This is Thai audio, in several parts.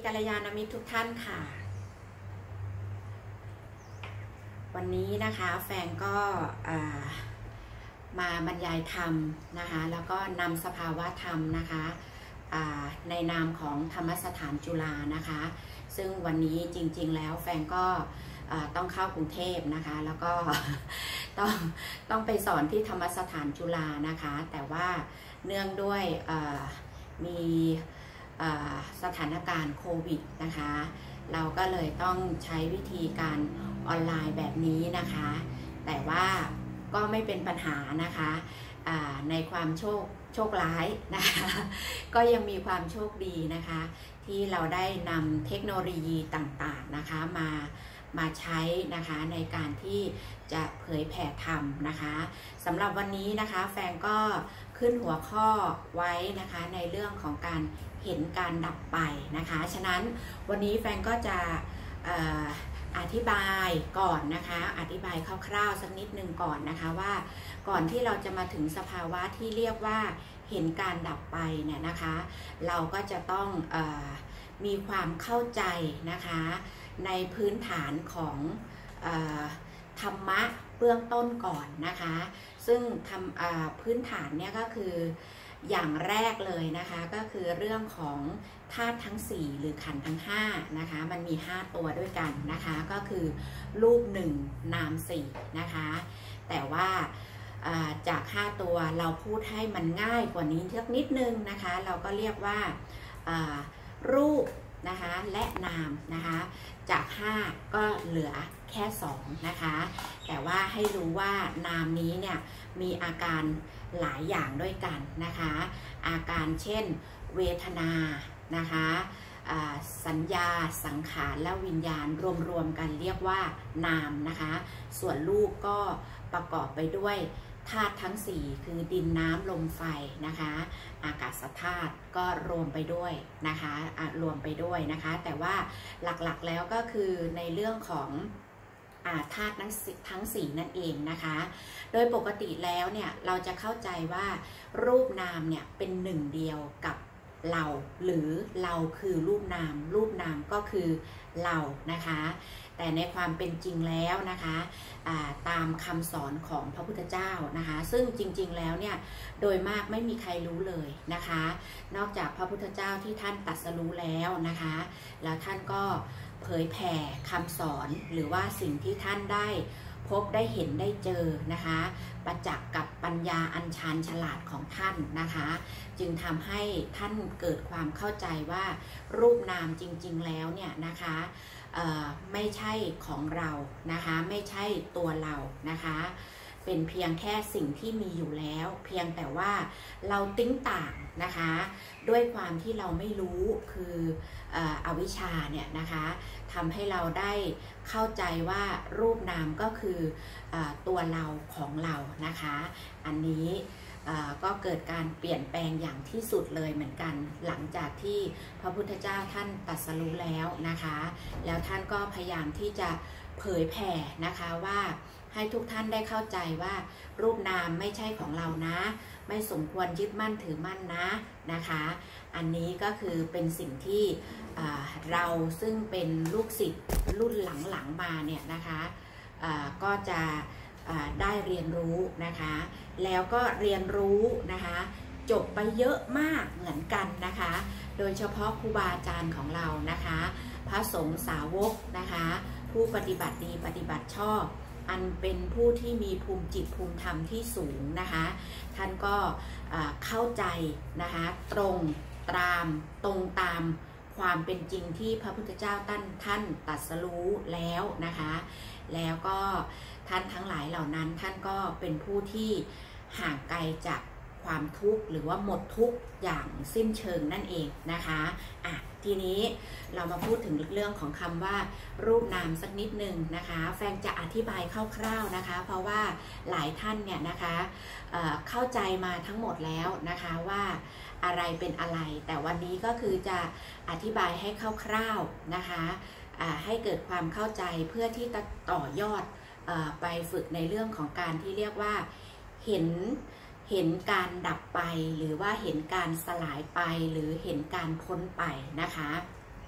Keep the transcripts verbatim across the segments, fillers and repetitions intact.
กัลยาณมิตรทุกท่านค่ะวันนี้นะคะแฟนก็มาบรรยายธรรมนะคะแล้วก็นำสภาวะธรรมนะคะในนามของธรรมสถานจุฬานะคะซึ่งวันนี้จริงๆแล้วแฟนก็ต้องเข้ากรุงเทพนะคะแล้วก็ต้องต้องไปสอนที่ธรรมสถานจุฬานะคะแต่ว่าเนื่องด้วยมีสถานการณ์โควิดนะคะเราก็เลยต้องใช้วิธีการออนไลน์แบบนี้นะคะแต่ว่าก็ไม่เป็นปัญหานะคะในความโชคโชคร้ายนะคะก็ยังมีความโชคดีนะคะที่เราได้นำเทคโนโลยีต่างๆนะคะมามาใช้นะคะในการที่จะเผยแผ่ธรรมนะคะสำหรับวันนี้นะคะแฟนก็ขึ้นหัวข้อไว้นะคะในเรื่องของการเห็นการดับไปนะคะฉะนั้นวันนี้แฟนก็จะอธิบายก่อนนะคะอธิบายคร่าวๆสักนิดนึงก่อนนะคะว่าก่อนที่เราจะมาถึงสภาวะที่เรียกว่าเห็นการดับไปเนี่ยนะคะเราก็จะต้องเอ่อมีความเข้าใจนะคะในพื้นฐานของเอ่อธรรมะเบื้องต้นก่อนนะคะซึ่งทำพื้นฐานเนี่ยก็คืออย่างแรกเลยนะคะก็คือเรื่องของธาตุทั้งสี่หรือขันธ์ทั้งห้านะคะมันมีห้าตัวด้วยกันนะคะก็คือรูปหนึ่งนามสี่นะคะแต่ว่าจากห้าตัวเราพูดให้มันง่ายกว่านี้สักนิดนึงนะคะเราก็เรียกว่ารูปนะคะและนามนะคะจากห้าก็เหลือแค่สองนะคะแต่ว่าให้รู้ว่านามนี้เนี่ยมีอาการหลายอย่างด้วยกันนะคะอาการเช่นเวทนานะคะสัญญาสังขารและวิญญาณรวมๆกันเรียกว่านามนะคะส่วนรูปก็ประกอบไปด้วยธาตุทั้งสี่คือดินน้ำลมไฟนะคะอากาศธาตุก็รวมไปด้วยนะคะรวมไปด้วยนะคะแต่ว่าหลักๆแล้วก็คือในเรื่องของธาตุทั้งสี่นั่นเองนะคะโดยปกติแล้วเนี่ยเราจะเข้าใจว่ารูปนามเนี่ยเป็นหนึ่งเดียวกับเราหรือเราคือรูปนามรูปนามก็คือเรานะคะแต่ในความเป็นจริงแล้วนะคะตามคำสอนของพระพุทธเจ้านะคะซึ่งจริงๆแล้วเนี่ยโดยมากไม่มีใครรู้เลยนะคะนอกจากพระพุทธเจ้าที่ท่านตรัสรู้แล้วนะคะแล้วท่านก็เผยแผ่คำสอนหรือว่าสิ่งที่ท่านได้พบได้เห็นได้เจอนะคะประจักษ์กับปัญญาอัญชาญฉลาดของท่านนะคะจึงทำให้ท่านเกิดความเข้าใจว่ารูปนามจริงๆแล้วเนี่ยนะคะไม่ใช่ของเรานะคะไม่ใช่ตัวเรานะคะเป็นเพียงแค่สิ่งที่มีอยู่แล้วเพียงแต่ว่าเราติ้งต่างนะคะด้วยความที่เราไม่รู้คืออวิชชาเนี่ยนะคะทำให้เราได้เข้าใจว่ารูปนามก็คืออตัวเราของเรานะคะอันนี้ก็เกิดการเปลี่ยนแปลงอย่างที่สุดเลยเหมือนกันหลังจากที่พระพุทธเจ้าท่านตรัสรู้แล้วนะคะแล้วท่านก็พยายามที่จะเผยแผ่นะคะว่าให้ทุกท่านได้เข้าใจว่ารูปนามไม่ใช่ของเรานะไม่สมควรยึดมั่นถือมั่นนะนะคะอันนี้ก็คือเป็นสิ่งที่เราซึ่งเป็นลูกศิษย์รุ่นหลังๆมาเนี่ยนะคะก็จะได้เรียนรู้นะคะแล้วก็เรียนรู้นะคะจบไปเยอะมากเหมือนกันนะคะโดยเฉพาะครูบาอาจารย์ของเรานะคะพระสงฆ์สาวกนะคะผู้ปฏิบัติดีปฏิบัติชอบอันเป็นผู้ที่มีภูมิจิตภูมิธรรมที่สูงนะคะท่านก็เข้าใจนะคะตรงตามตรงตามความเป็นจริงที่พระพุทธเจ้าท่านท่านตรัสรู้แล้วนะคะแล้วก็ท่านทั้งหลายเหล่านั้นท่านก็เป็นผู้ที่ห่างไกลจากความทุกข์หรือว่าหมดทุกข์อย่างสิ้นเชิงนั่นเองนะคะอ่ะทีนี้เรามาพูดถึงเรื่องของคำว่ารูปนามสักนิดหนึ่งนะคะแฟนจะอธิบายคร่าวๆนะคะเพราะว่าหลายท่านเนี่ยนะคะเอ่อเข้าใจมาทั้งหมดแล้วนะคะว่าอะไรเป็นอะไรแต่วันนี้ก็คือจะอธิบายให้คร่าวๆนะคะให้เกิดความเข้าใจเพื่อที่จะต่อยอดไปฝึกในเรื่องของการที่เรียกว่าเห็นเห็นการดับไปหรือว่าเห็นการสลายไปหรือเห็นการพ้นไปนะคะ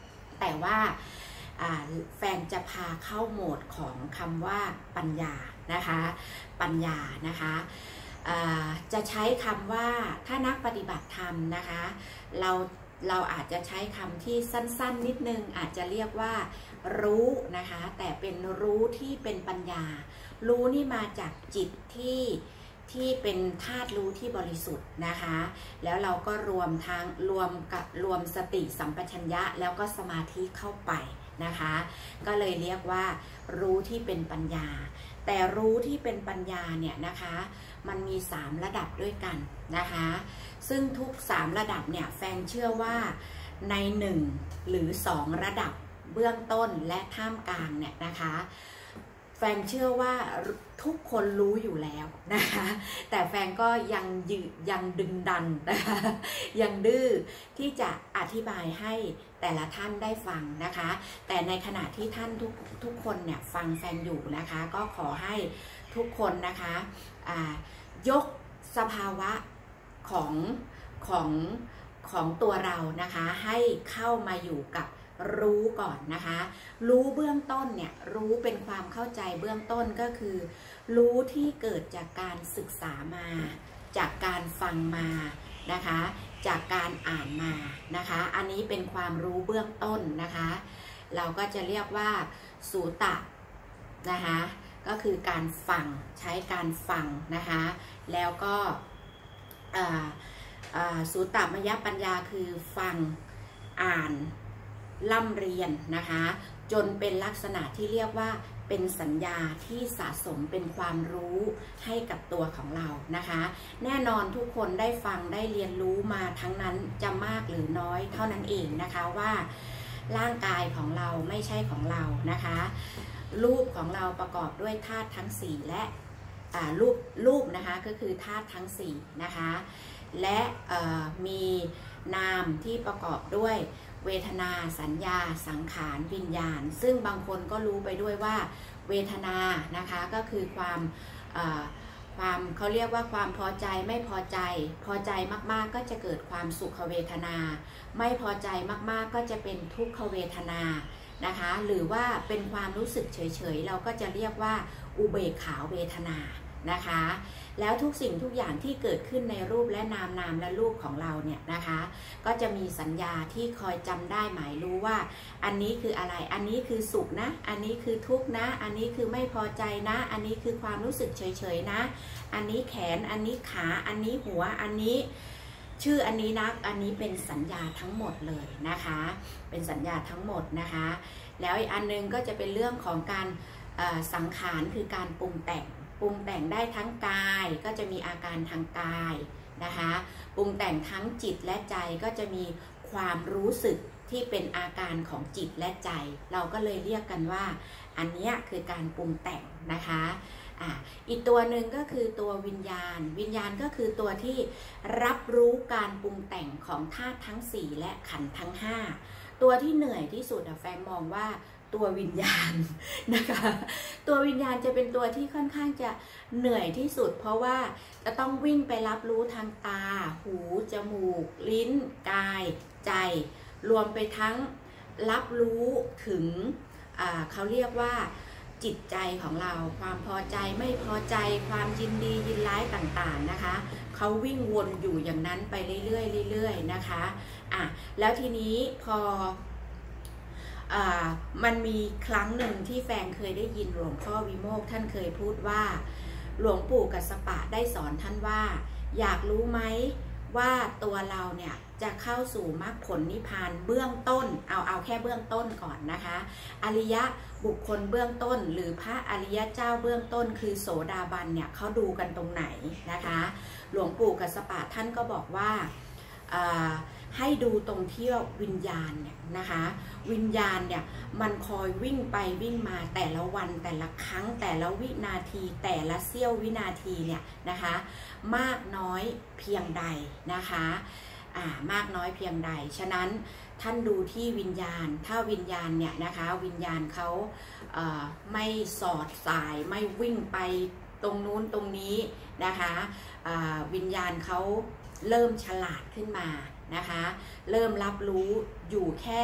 แต่ว่าแฟนจะพาเข้าโหมดของคำว่าปัญญานะคะปัญญานะคะจะใช้คำว่าถ้านักปฏิบัติธรรมนะคะเราเราอาจจะใช้คำที่สั้นๆนิดนึงอาจจะเรียกว่ารู้นะคะแต่เป็นรู้ที่เป็นปัญญารู้นี่มาจากจิตที่ที่เป็นธาตุรู้ที่บริสุทธิ์นะคะแล้วเราก็รวมทางรวมกับรวมสติสัมปชัญญะแล้วก็สมาธิเข้าไปนะคะก็เลยเรียกว่ารู้ที่เป็นปัญญาแต่รู้ที่เป็นปัญญาเนี่ยนะคะมันมีสามระดับด้วยกันนะคะซึ่งทุกสามระดับเนี่ยแฟนเชื่อว่าในหนึ่งหรือสองระดับเบื้องต้นและท่ามกลางเนี่ยนะคะแฟนเชื่อว่าทุกคนรู้อยู่แล้วนะคะแต่แฟนก็ยังยืยังดึงดันนะคะยังดื้อที่จะอธิบายให้แต่ละท่านได้ฟังนะคะแต่ในขณะที่ท่านทุกทุกคนเนี่ยฟังแฟนอยู่นะคะก็ขอให้ทุกคนนะคะยกสภาวะของของของตัวเรานะคะให้เข้ามาอยู่กับรู้ก่อนนะคะรู้เบื้องต้นเนี่ยรู้เป็นความเข้าใจเบื้องต้นก็คือรู้ที่เกิดจากการศึกษามาจากการฟังมานะคะจากการอ่านมานะคะอันนี้เป็นความรู้เบื้องต้นนะคะเราก็จะเรียกว่าสูตะนะคะก็คือการฟังใช้การฟังนะคะแล้วก็สูตมยปัญญาคือฟังอ่านล่ำเรียนนะคะจนเป็นลักษณะที่เรียกว่าเป็นสัญญาที่สะสมเป็นความรู้ให้กับตัวของเรานะคะแน่นอนทุกคนได้ฟังได้เรียนรู้มาทั้งนั้นจะมากหรือน้อยเท่านั้นเองนะคะว่าร่างกายของเราไม่ใช่ของเรานะคะรูปของเราประกอบด้วยธาตุทั้งสี่และรูปรูปนะคะก็คือธาตุทั้งสี่นะคะและมีนามที่ประกอบด้วยเวทนาสัญญาสังขารวิญญาณซึ่งบางคนก็รู้ไปด้วยว่าเวทนานะคะก็คือความความเขาเรียกว่าความพอใจไม่พอใจพอใจมากๆก็จะเกิดความสุขเวทนาไม่พอใจมากๆก็จะเป็นทุกขเวทนานะคะหรือว่าเป็นความรู้สึกเฉยๆเราก็จะเรียกว่าอุเบกขาเวทนานะคะแล้วทุกสิ่งทุกอย่างที่เกิดขึ้นในรูปและนามนามและรูปของเราเนี่ยนะคะก็จะมีสัญญาที่คอยจำได้หมายรู้ว่าอันนี้คืออะไรอันนี้คือสุขนะอันนี้คือทุกข์นะอันนี้คือไม่พอใจนะอันนี้คือความรู้สึกเฉยๆนะอันนี้แขนอันนี้ขาอันนี้หัวอันนี้ชื่ออันนี้นะอันนี้เป็นสัญญาทั้งหมดเลยนะคะเป็นสัญญาทั้งหมดนะคะแล้วอีกอันนึงก็จะเป็นเรื่องของการสังขารคือการปรุงแต่งปรุงแต่งได้ทั้งกายก็จะมีอาการทางกายนะคะปรุงแต่งทั้งจิตและใจก็จะมีความรู้สึกที่เป็นอาการของจิตและใจเราก็เลยเรียกกันว่าอันนี้คือการปรุงแต่งนะคะอ่ะอีกตัวหนึ่งก็คือตัววิญญาณวิญญาณก็คือตัวที่รับรู้การปรุงแต่งของธาตุทั้งสี่และขันธ์ทั้งห้าตัวที่เหนื่อยที่สุดแฟนมองว่าตัววิญญาณนะคะตัววิญญาณจะเป็นตัวที่ค่อนข้างจะเหนื่อยที่สุดเพราะว่าจะต้องวิ่งไปรับรู้ทางตาหูจมูกลิ้นกายใจรวมไปทั้งรับรู้ถึงเขาเรียกว่าจิตใจของเราความพอใจไม่พอใจความยินดียินร้ายต่างๆนะคะเขาวิ่งวนอยู่อย่างนั้นไปเรื่อยๆเรื่อยๆนะคะอ่ะแล้วทีนี้พอมันมีครั้งหนึ่งที่แฟนเคยได้ยินหลวงพ่อวิโมกข์ท่านเคยพูดว่าหลวงปู่กัสสปะได้สอนท่านว่าอยากรู้ไหมว่าตัวเราเนี่ยจะเข้าสู่มรรคผลนิพพานเบื้องต้นเอาเอาแค่เบื้องต้นก่อนนะคะอริยะบุคคลเบื้องต้นหรือพระอริยเจ้าเบื้องต้นคือโสดาบันเนี่ยเขาดูกันตรงไหนนะคะหลวงปู่กัสสปะท่านก็บอกว่าให้ดูตรงที่วิญญาณเนี่ยนะคะวิญญาณเนี่ยมันคอยวิ่งไปวิ่งมาแต่ละวันแต่ละครั้งแต่ละวินาทีแต่ละเสี้ยววินาทีเนี่ยนะคะมากน้อยเพียงใดนะคะอ่ามากน้อยเพียงใดฉะนั้นท่านดูที่วิญญาณถ้าวิญญาณเนี่ยนะคะวิญญาณเขาเอ่อไม่สอดสายไม่วิ่งไปตรงนู้นตรงนี้นะคะอ่าวิญญาณเขาเริ่มฉลาดขึ้นมานะคะเริ่มรับรู้อยู่แค่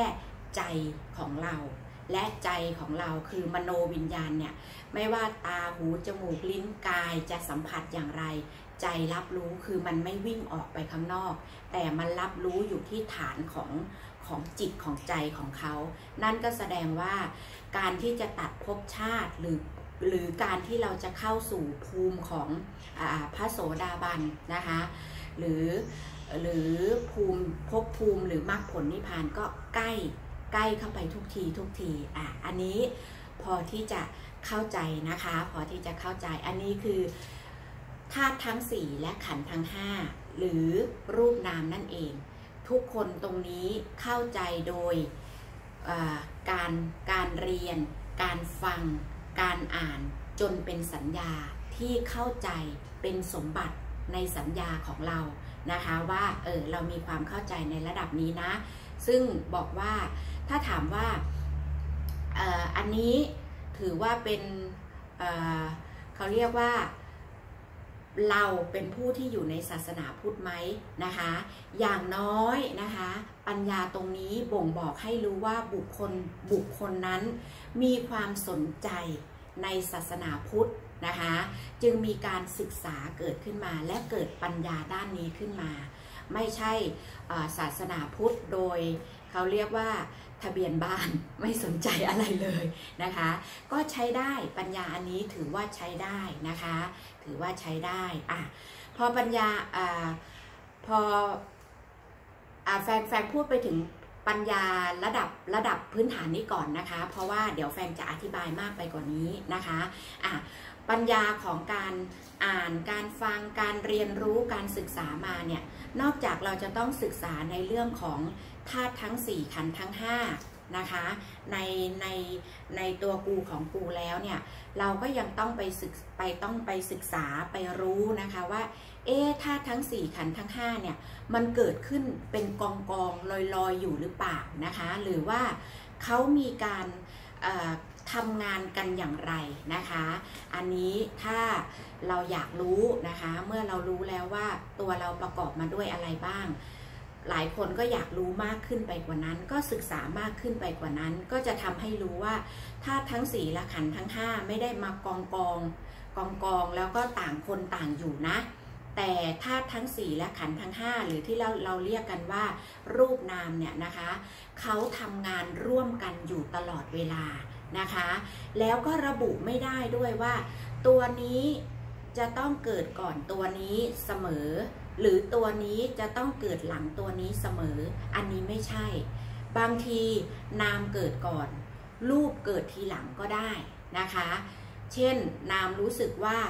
ใจของเราและใจของเราคือมโนวิญญาณเนี่ยไม่ว่าตาหูจมูกลิ้นกายจะสัมผัสอย่างไรใจรับรู้คือมันไม่วิ่งออกไปข้างนอกแต่มันรับรู้อยู่ที่ฐานของของจิตของใจของเขานั่นก็แสดงว่าการที่จะตัดภพชาติหรือหรือการที่เราจะเข้าสู่ภูมิของอ่าพระโสดาบันนะคะหรือหรือภูมิภพภูมิหรือมรรคผลนิพพานก็ใกล้ใกล้เข้าไปทุกทีทุกทีอ่ะอันนี้พอที่จะเข้าใจนะคะพอที่จะเข้าใจอันนี้คือธาตุทั้งสี่และขันธ์ทั้งห้าหรือรูปนามนั่นเองทุกคนตรงนี้เข้าใจโดยการการเรียนการฟังการอ่านจนเป็นสัญญาที่เข้าใจเป็นสมบัติในสัญญาของเรานะคะว่าเออเรามีความเข้าใจในระดับนี้นะซึ่งบอกว่าถ้าถามว่าเอ่ออันนี้ถือว่าเป็นเอ่อเขาเรียกว่าเราเป็นผู้ที่อยู่ในศาสนาพุทธไหมนะคะอย่างน้อยนะคะปัญญาตรงนี้บ่งบอกให้รู้ว่าบุคคลบุคคลนั้นมีความสนใจในศาสนาพุทธนะคะจึงมีการศึกษาเกิดขึ้นมาและเกิดปัญญาด้านนี้ขึ้นมาไม่ใช่ศาสนาพุทธโดยเขาเรียกว่าทะเบียนบ้านไม่สนใจอะไรเลยนะคะก็ใช้ได้ปัญญาอันนี้ถือว่าใช้ได้นะคะถือว่าใช้ได้อ่ะพอปัญญาอ่าพออ่าแฟนแฟนพูดไปถึงปัญญาระดับระดับพื้นฐานนี้ก่อนนะคะเพราะว่าเดี๋ยวแฟนจะอธิบายมากไปกว่านี้นะคะอ่ะปัญญาของการอ่านการฟังการเรียนรู้การศึกษามาเนี่ยนอกจากเราจะต้องศึกษาในเรื่องของธาตุทั้งสี่ขันธ์ทั้งห้านะคะในในในตัวกูของกูแล้วเนี่ยเราก็ยังต้องไปศึกไปต้องไปศึกษาไปรู้นะคะว่าเอ๊ะธาตุทั้งสี่ขันธ์ทั้งห้าเนี่ยมันเกิดขึ้นเป็นกองกองลอยลอยอยู่หรือเปล่านะคะหรือว่าเขามีการทำงานกันอย่างไรนะคะอันนี้ถ้าเราอยากรู้นะคะเมื่อเรารู้แล้วว่าตัวเราประกอบมาด้วยอะไรบ้างหลายคนก็อยากรู้มากขึ้นไปกว่านั้นก็ศึกษามากขึ้นไปกว่านั้นก็จะทำให้รู้ว่าธาตุทั้งสี่และขันธ์ทั้งห้าไม่ได้มากองกองกองกองแล้วก็ต่างคนต่างอยู่นะแต่ธาตุทั้งสี่และขันธ์ทั้งห้าหรือที่เราเราเรียกกันว่ารูปนามเนี่ยนะคะเขาทำงานร่วมกันอยู่ตลอดเวลานะคะแล้วก็ระบุไม่ได้ด้วยว่าตัวนี้จะต้องเกิดก่อนตัวนี้เสมอหรือตัวนี้จะต้องเกิดหลังตัวนี้เสมออันนี้ไม่ใช่บางทีนามเกิดก่อนรูปเกิดทีหลังก็ได้นะคะเช่นนามรู้สึกว่า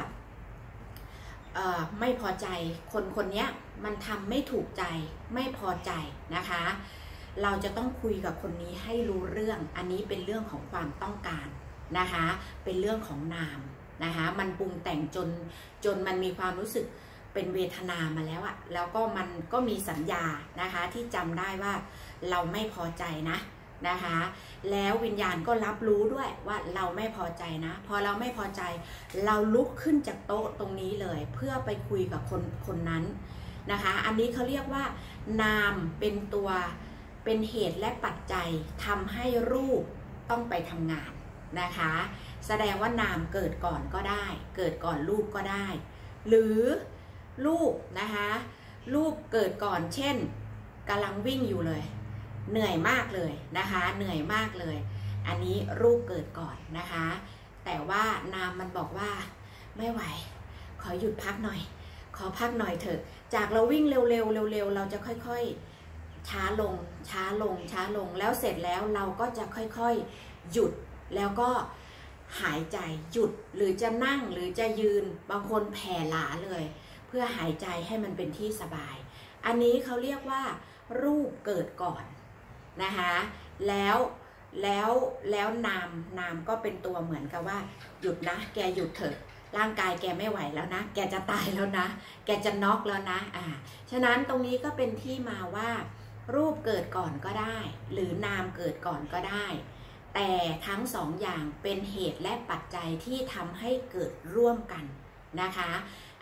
ไม่พอใจคนคนนี้มันทำไม่ถูกใจไม่พอใจนะคะเราจะต้องคุยกับคนนี้ให้รู้เรื่องอันนี้เป็นเรื่องของความต้องการนะคะเป็นเรื่องของนามนะคะมันปรุงแต่งจนจนมันมีความรู้สึกเป็นเวทนามาแล้วอะแล้วก็มันก็มีสัญญานะคะที่จำได้ว่าเราไม่พอใจนะนะคะแล้ววิญญาณก็รับรู้ด้วยว่าเราไม่พอใจนะพอเราไม่พอใจเราลุกขึ้นจากโต๊ะตรงนี้เลยเพื่อไปคุยกับคนคนนั้นนะคะอันนี้เขาเรียกว่านามเป็นตัวเป็นเหตุและปัจจัยทำให้รูปต้องไปทำงานนะคะแสดงว่านามเกิดก่อนก็ได้เกิดก่อนรูปก็ได้หรือรูปนะคะรูปเกิดก่อนเช่นกำลังวิ่งอยู่เลยเหนื่อยมากเลยนะคะเหนื่อยมากเลยอันนี้รูปเกิดก่อนนะคะแต่ว่านามมันบอกว่าไม่ไหวขอหยุดพักหน่อยขอพักหน่อยเถอะจากเราวิ่งเร็วๆเร็วๆเราจะค่อยๆช้าลงช้าลงช้าลงแล้วเสร็จแล้วเราก็จะค่อยๆหยุดแล้วก็หายใจหยุดหรือจะนั่งหรือจะยืนบางคนแผ่หลาเลยเพื่อหายใจให้มันเป็นที่สบายอันนี้เขาเรียกว่ารูปเกิดก่อนนะคะแล้วแล้วแล้วนามนามก็เป็นตัวเหมือนกับว่าหยุดนะแกหยุดเถอะร่างกายแกไม่ไหวแล้วนะแกจะตายแล้วนะแกจะน็อกแล้วนะอ่าฉะนั้นตรงนี้ก็เป็นที่มาว่ารูปเกิดก่อนก็ได้หรือนามเกิดก่อนก็ได้แต่ทั้งสองอย่างเป็นเหตุและปัจจัยที่ทำให้เกิดร่วมกันนะคะอ่ะ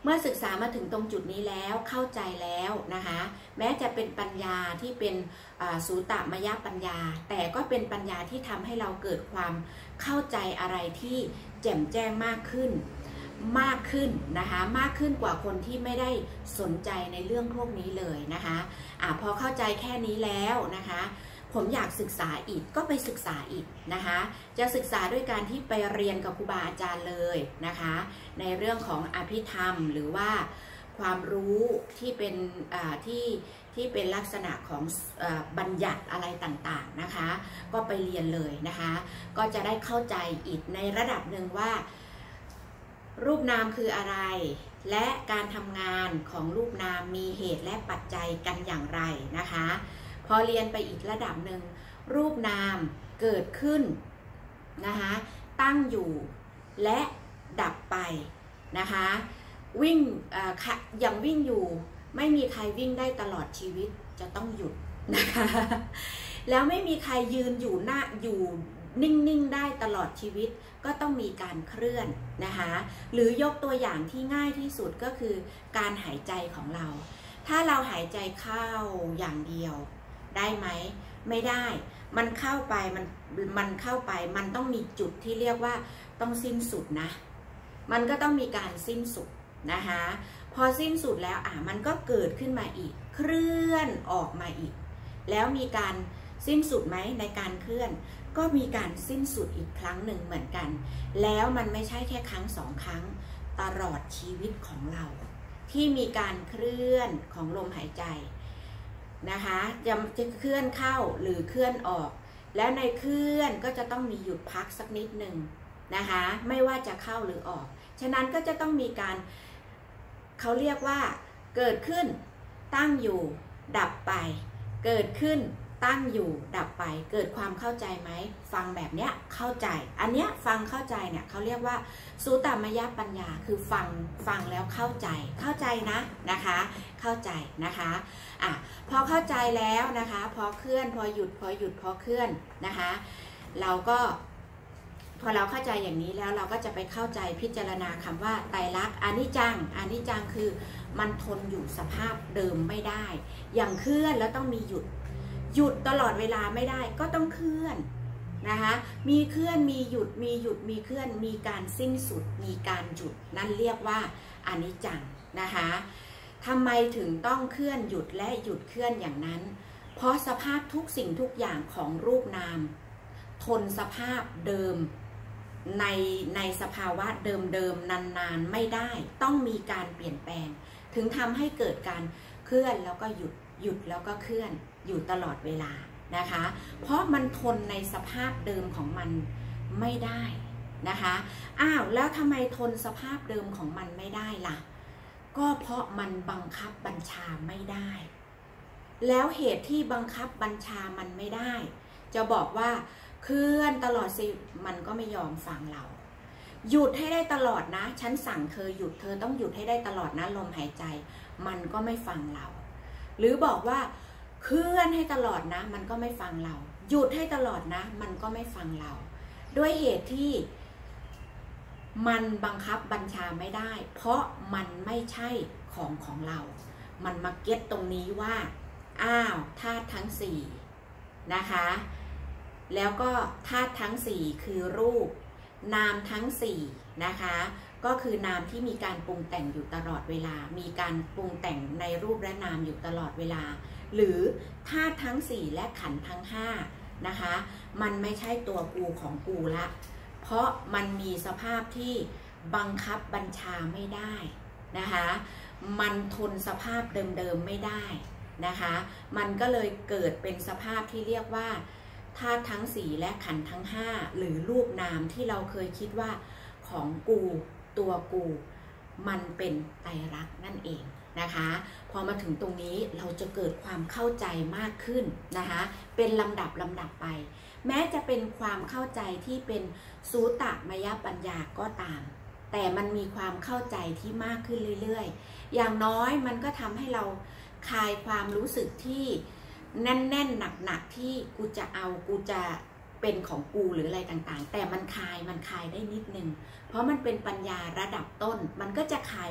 เมื่อศึกษามาถึงตรงจุดนี้แล้วเข้าใจแล้วนะคะแม้จะเป็นปัญญาที่เป็นสูตมยปัญญาแต่ก็เป็นปัญญาที่ทำให้เราเกิดความเข้าใจอะไรที่แจ่มแจ้งมากขึ้นมากขึ้นนะคะมากขึ้นกว่าคนที่ไม่ได้สนใจในเรื่องพวกนี้เลยนะคะอ่ะพอเข้าใจแค่นี้แล้วนะคะผมอยากศึกษาอีกก็ไปศึกษาอีกนะคะจะศึกษาด้วยการที่ไปเรียนกับครูบาอาจารย์เลยนะคะในเรื่องของอภิธรรมหรือว่าความรู้ที่เป็นที่ที่เป็นลักษณะของบัญญัติอะไรต่างๆนะคะก็ไปเรียนเลยนะคะก็จะได้เข้าใจอีกในระดับหนึ่งว่ารูปนามคืออะไรและการทำงานของรูปนามมีเหตุและปัจจัยกันอย่างไรนะคะพอเรียนไปอีกระดับหนึ่งรูปนามเกิดขึ้นนะคะตั้งอยู่และดับไปนะคะวิ่งอย่างวิ่งอยู่ไม่มีใครวิ่งได้ตลอดชีวิตจะต้องหยุดนะคะแล้วไม่มีใครยืนอยู่หน้าอยู่นิ่งๆได้ตลอดชีวิตก็ต้องมีการเคลื่อนนะคะหรือยกตัวอย่างที่ง่ายที่สุดก็คือการหายใจของเราถ้าเราหายใจเข้าอย่างเดียวได้ไหมไม่ได้มันเข้าไปมันมันเข้าไปมันต้องมีจุดที่เรียกว่าต้องสิ้นสุดนะมันก็ต้องมีการสิ้นสุดนะคะพอสิ้นสุดแล้วอ่ะมันก็เกิดขึ้นมาอีกเคลื่อนออกมาอีกแล้วมีการสิ้นสุดไหมในการเคลื่อนก็มีการสิ้นสุดอีกครั้งหนึ่งเหมือนกันแล้วมันไม่ใช่แค่ครั้งสองครั้งตลอดชีวิตของเราที่มีการเคลื่อนของลมหายใจนะคะจะจะเคลื่อนเข้าหรือเคลื่อนออกแล้วในเคลื่อนก็จะต้องมีหยุดพักสักนิดหนึ่งนะคะไม่ว่าจะเข้าหรือออกฉะนั้นก็จะต้องมีการเขาเรียกว่าเกิดขึ้นตั้งอยู่ดับไปเกิดขึ้นตั้งอยู่ดับไปเกิดความเข้าใจไหมฟังแบบเนี้ยเข้าใจอันเนี้ยฟังเข้าใจเนี่ยเขาเรียกว่าสูตมยปัญญาคือฟังฟังแล้วเข้าใจเข้าใจนะนะคะเข้าใจนะคะอ่ะพอเข้าใจแล้วนะคะพอเคลื่อนพอหยุดพอหยุดพอเคลื่อนนะคะเราก็พอเราเข้าใจอย่างนี้แล้วเราก็จะไปเข้าใจพิจารณาคำว่าไตรลักษณ์อนิจจังอนิจจังคือมันทนอยู่สภาพเดิมไม่ได้อย่างเคลื่อนแล้วต้องมีหยุดหยุดตลอดเวลาไม่ได้ก็ต้องเคลื่อนนะคะมีเคลื่อนมีหยุดมีหยุดมีเคลื่อนมีการสิ้นสุดมีการหยุดนั่นเรียกว่าอนิจจังนะคะทำไมถึงต้องเคลื่อนหยุดและหยุดเคลื่อนอย่างนั้นเพราะสภาพทุกสิ่งทุกอย่างของรูปนามทนสภาพเดิมในในสภาวะเดิมๆนานๆไม่ได้ต้องมีการเปลี่ยนแปลงถึงทำให้เกิดการเคลื่อนแล้วก็หยุดหยุดแล้วก็เคลื่อนอยู่ตลอดเวลานะคะเพราะมันทนในสภาพเดิมของมันไม่ได้นะคะอ้าวแล้วทำไมทนสภาพเดิมของมันไม่ได้ล่ะก็เพราะมันบังคับบัญชาไม่ได้แล้วเหตุที่บังคับบัญชามันไม่ได้จะบอกว่าเคลื่อนตลอดสิมันก็ไม่ยอมฟังเราหยุดให้ได้ตลอดนะฉันสั่งเธอหยุดเธอต้องหยุดให้ได้ตลอดนะลมหายใจมันก็ไม่ฟังเราหรือบอกว่าเคลื่อนให้ตลอดนะมันก็ไม่ฟังเราหยุดให้ตลอดนะมันก็ไม่ฟังเราด้วยเหตุที่มันบังคับบัญชาไม่ได้เพราะมันไม่ใช่ของของเรามันมาเก็ตตรงนี้ว่าอ้าวธาตุทั้งสี่นะคะแล้วก็ธาตุทั้งสี่คือรูปนามทั้งสี่นะคะก็คือนามที่มีการปรุงแต่งอยู่ตลอดเวลามีการปรุงแต่งในรูปและนามอยู่ตลอดเวลาหรือธาตุทั้งสี่และขันธ์ทั้งห้านะคะมันไม่ใช่ตัวกูของกูละเพราะมันมีสภาพที่บังคับบัญชาไม่ได้นะคะมันทนสภาพเดิมๆไม่ได้นะคะมันก็เลยเกิดเป็นสภาพที่เรียกว่าธาตุทั้งสี่และขันธ์ทั้งห้าหรือรูปนามที่เราเคยคิดว่าของกูตัวกูมันเป็นไตรลักษณ์นั่นเองนะคะพอมาถึงตรงนี้เราจะเกิดความเข้าใจมากขึ้นนะคะเป็นลำดับลำดับไปแม้จะเป็นความเข้าใจที่เป็นสูตมยปัญญาก็ตามแต่มันมีความเข้าใจที่มากขึ้นเรื่อยๆอย่างน้อยมันก็ทำให้เราคลายความรู้สึกที่แน่นๆหนักๆที่กูจะเอากูจะเป็นของกูหรืออะไรต่างๆแต่มันคลายมันคลายได้นิดนึงเพราะมันเป็นปัญญาระดับต้นมันก็จะคลายแบบ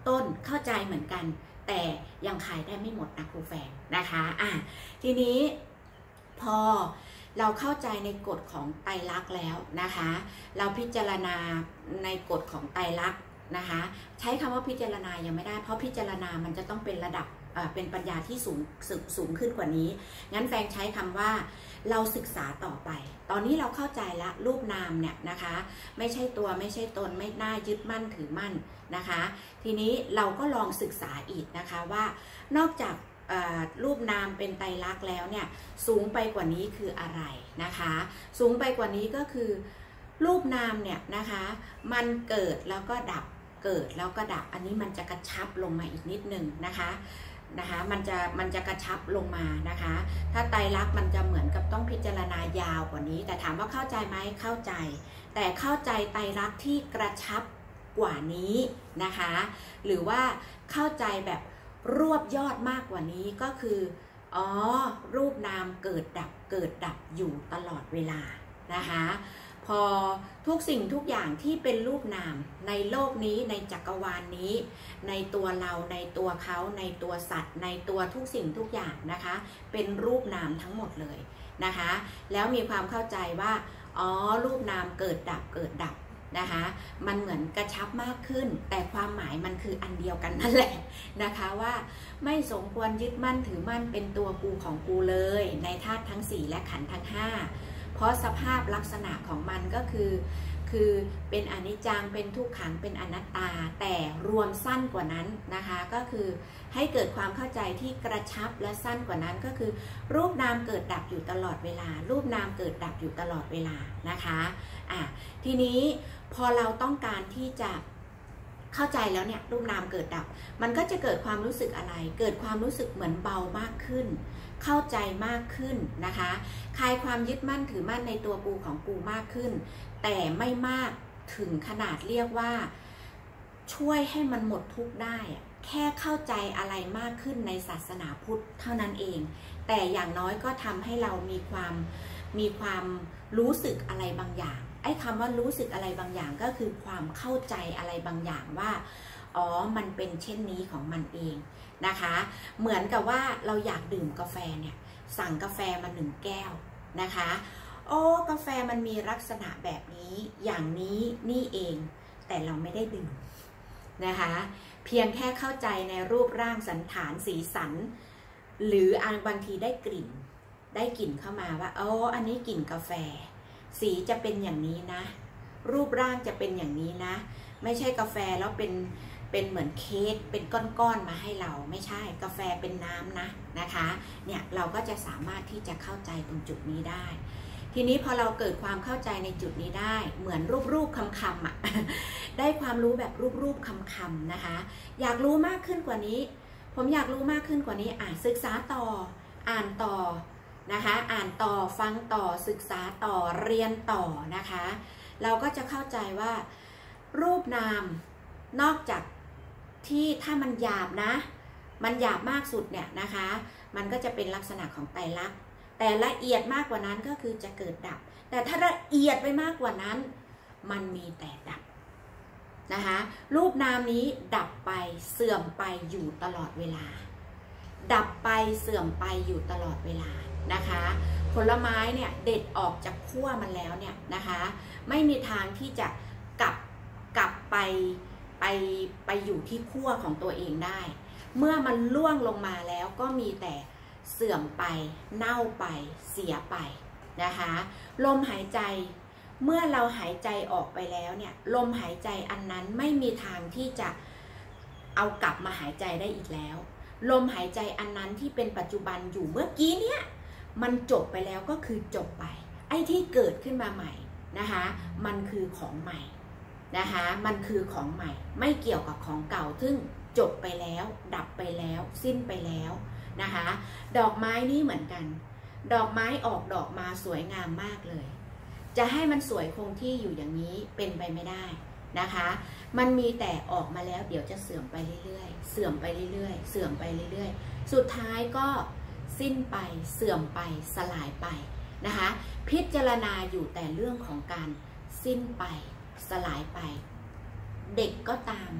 ต้นเข้าใจเหมือนกันแต่ยังขายได้ไม่หมดนะครูแฟงนะคะอ่ะทีนี้พอเราเข้าใจในกฎของไตรลักษณ์แล้วนะคะเราพิจารณาในกฎของไตรลักษณ์นะคะใช้คำว่าพิจารณายังไม่ได้เพราะพิจารณามันจะต้องเป็นระดับเป็นปัญญาที่สูงสูงขึ้นกว่านี้งั้นแฟงใช้คำว่าเราศึกษาต่อไปตอนนี้เราเข้าใจละรูปนามเนี่ยนะคะไม่ใช่ตัวไม่ใช่ตนไม่น่ายึดมั่นถือมั่นนะคะทีนี้เราก็ลองศึกษาอีกนะคะว่านอกจากรูปนามเป็นไตรลักษณ์แล้วเนี่ยสูงไปกว่านี้คืออะไรนะคะสูงไปกว่านี้ก็คือรูปนามเนี่ยนะคะมันเกิดแล้วก็ดับเกิดแล้วก็ดับอันนี้มันจะกระชับลงมาอีกนิดนึงนะคะนะคะมันจะมันจะกระชับลงมานะคะถ้าไตรลักษณ์มันจะเหมือนกับต้องพิจารณายาวกว่านี้แต่ถามว่าเข้าใจไหมเข้าใจแต่เข้าใจไตรลักษณ์ที่กระชับกว่านี้นะคะหรือว่าเข้าใจแบบรวบยอดมากกว่านี้ก็คืออ๋อรูปนามเกิดดับเกิดดับอยู่ตลอดเวลานะคะพอทุกสิ่งทุกอย่างที่เป็นรูปนามในโลกนี้ในจักรวาล นี้ในตัวเราในตัวเขาในตัวสัตว์ในตัวทุกสิ่งทุกอย่างนะคะเป็นรูปนามทั้งหมดเลยนะคะแล้วมีความเข้าใจว่าอ๋อรูปนามเกิดดับเกิดดับนะคะมันเหมือนกระชับมากขึ้นแต่ความหมายมันคืออันเดียวกันนั่นแหละนะคะว่าไม่สมควรยึดมั่นถือมั่นเป็นตัวกูของกูเลยในธาตุทั้งสี่และขันธ์ทั้งห้าเพราะสภาพลักษณะของมันก็คือคือเป็นอนิจจังเป็นทุกขังเป็นอนัตตาแต่รวมสั้นกว่านั้นนะคะก็คือให้เกิดความเข้าใจที่กระชับและสั้นกว่านั้นก็คือรูปนามเกิดดับอยู่ตลอดเวลารูปนามเกิดดับอยู่ตลอดเวลานะคะอ่ะทีนี้พอเราต้องการที่จะเข้าใจแล้วเนี่ยรูปนามเกิดดับมันก็จะเกิดความรู้สึกอะไรเกิดความรู้สึกเหมือนเบามากขึ้นเข้าใจมากขึ้นนะคะคลายความยึดมั่นถือมั่นในตัวกูของกูมากขึ้นแต่ไม่มากถึงขนาดเรียกว่าช่วยให้มันหมดทุกข์ได้แค่เข้าใจอะไรมากขึ้นในศาสนาพุทธเท่านั้นเองแต่อย่างน้อยก็ทำให้เรามีความมีความรู้สึกอะไรบางอย่างไอ้คำว่ารู้สึกอะไรบางอย่างก็คือความเข้าใจอะไรบางอย่างว่าอ๋อมันเป็นเช่นนี้ของมันเองนะคะเหมือนกับว่าเราอยากดื่มกาแฟเนี่ยสั่งกาแฟมาหนึ่งแก้วนะคะโอ้กาแฟมันมีลักษณะแบบนี้อย่างนี้นี่เองแต่เราไม่ได้ดื่มนะคะเพียงแค่เข้าใจในรูปร่างสันฐานสีสันหรือบางทีได้กลิ่นได้กลิ่นเข้ามาว่าอ๋ออันนี้กลิ่นกาแฟสีจะเป็นอย่างนี้นะรูปร่างจะเป็นอย่างนี้นะไม่ใช่กาแฟแล้วเป็นเป็นเหมือนเค้กเป็นก้อนๆมาให้เราไม่ใช่กาแฟเป็นน้ำนะนะคะเนี่ยเราก็จะสามารถที่จะเข้าใจตรงจุดนี้ได้ทีนี้พอเราเกิดความเข้าใจในจุดนี้ได้เหมือนรูปๆคำๆอ่ะ ได้ความรู้แบบรูปๆคำๆนะคะอยากรู้มากขึ้นกว่านี้ผมอยากรู้มากขึ้นกว่านี้อ่านศึกษาต่ออ่านต่อนะคะอ่านต่อฟังต่อศึกษาต่อเรียนต่อนะคะเราก็จะเข้าใจว่ารูปนามนอกจากที่ถ้ามันหยาบนะมันหยาบมากสุดเนี่ยนะคะมันก็จะเป็นลักษณะของไตรลักษณ์แต่ละเอียดมากกว่านั้นก็คือจะเกิดดับแต่ถ้าละเอียดไปมากกว่านั้นมันมีแต่ดับนะคะรูปนามนี้ดับไปเสื่อมไปอยู่ตลอดเวลาดับไปเสื่อมไปอยู่ตลอดเวลานะคะผลไม้เนี่ยเด็ดออกจากขั้วมันแล้วเนี่ยนะคะไม่มีทางที่จะกลับกลับไปไปไปอยู่ที่ขั้วของตัวเองได้เมื่อมันล่วงลงมาแล้วก็มีแต่เสื่อมไปเน่าไปเสียไปนะคะลมหายใจเมื่อเราหายใจออกไปแล้วเนี่ยลมหายใจอันนั้นไม่มีทางที่จะเอากลับมาหายใจได้อีกแล้วลมหายใจอันนั้นที่เป็นปัจจุบันอยู่เมื่อกี้เนี่ยมันจบไปแล้วก็คือจบไปไอ้ที่เกิดขึ้นมาใหม่นะคะมันคือของใหม่นะคะมันคือของใหม่ไม่เกี่ยวกับของเก่าซึ่งจบไปแล้วดับไปแล้วสิ้นไปแล้วนะคะดอกไม้นี่เหมือนกันดอกไม้ออกดอกมาสวยงามมากเลยจะให้มันสวยคงที่อยู่อย่างนี้เป็นไปไม่ได้นะคะมันมีแต่ออกมาแล้วเดี๋ยวจะเสื่อมไปเรื่อยๆเสื่อมไปเรื่อยๆเสื่อมไปเรื่อยๆสุดท้ายก็สิ้นไปเสื่อมไปสลายไปนะคะพิจารณาอยู่แต่เรื่องของการสิ้นไปสลายไปเด็กก็ตาม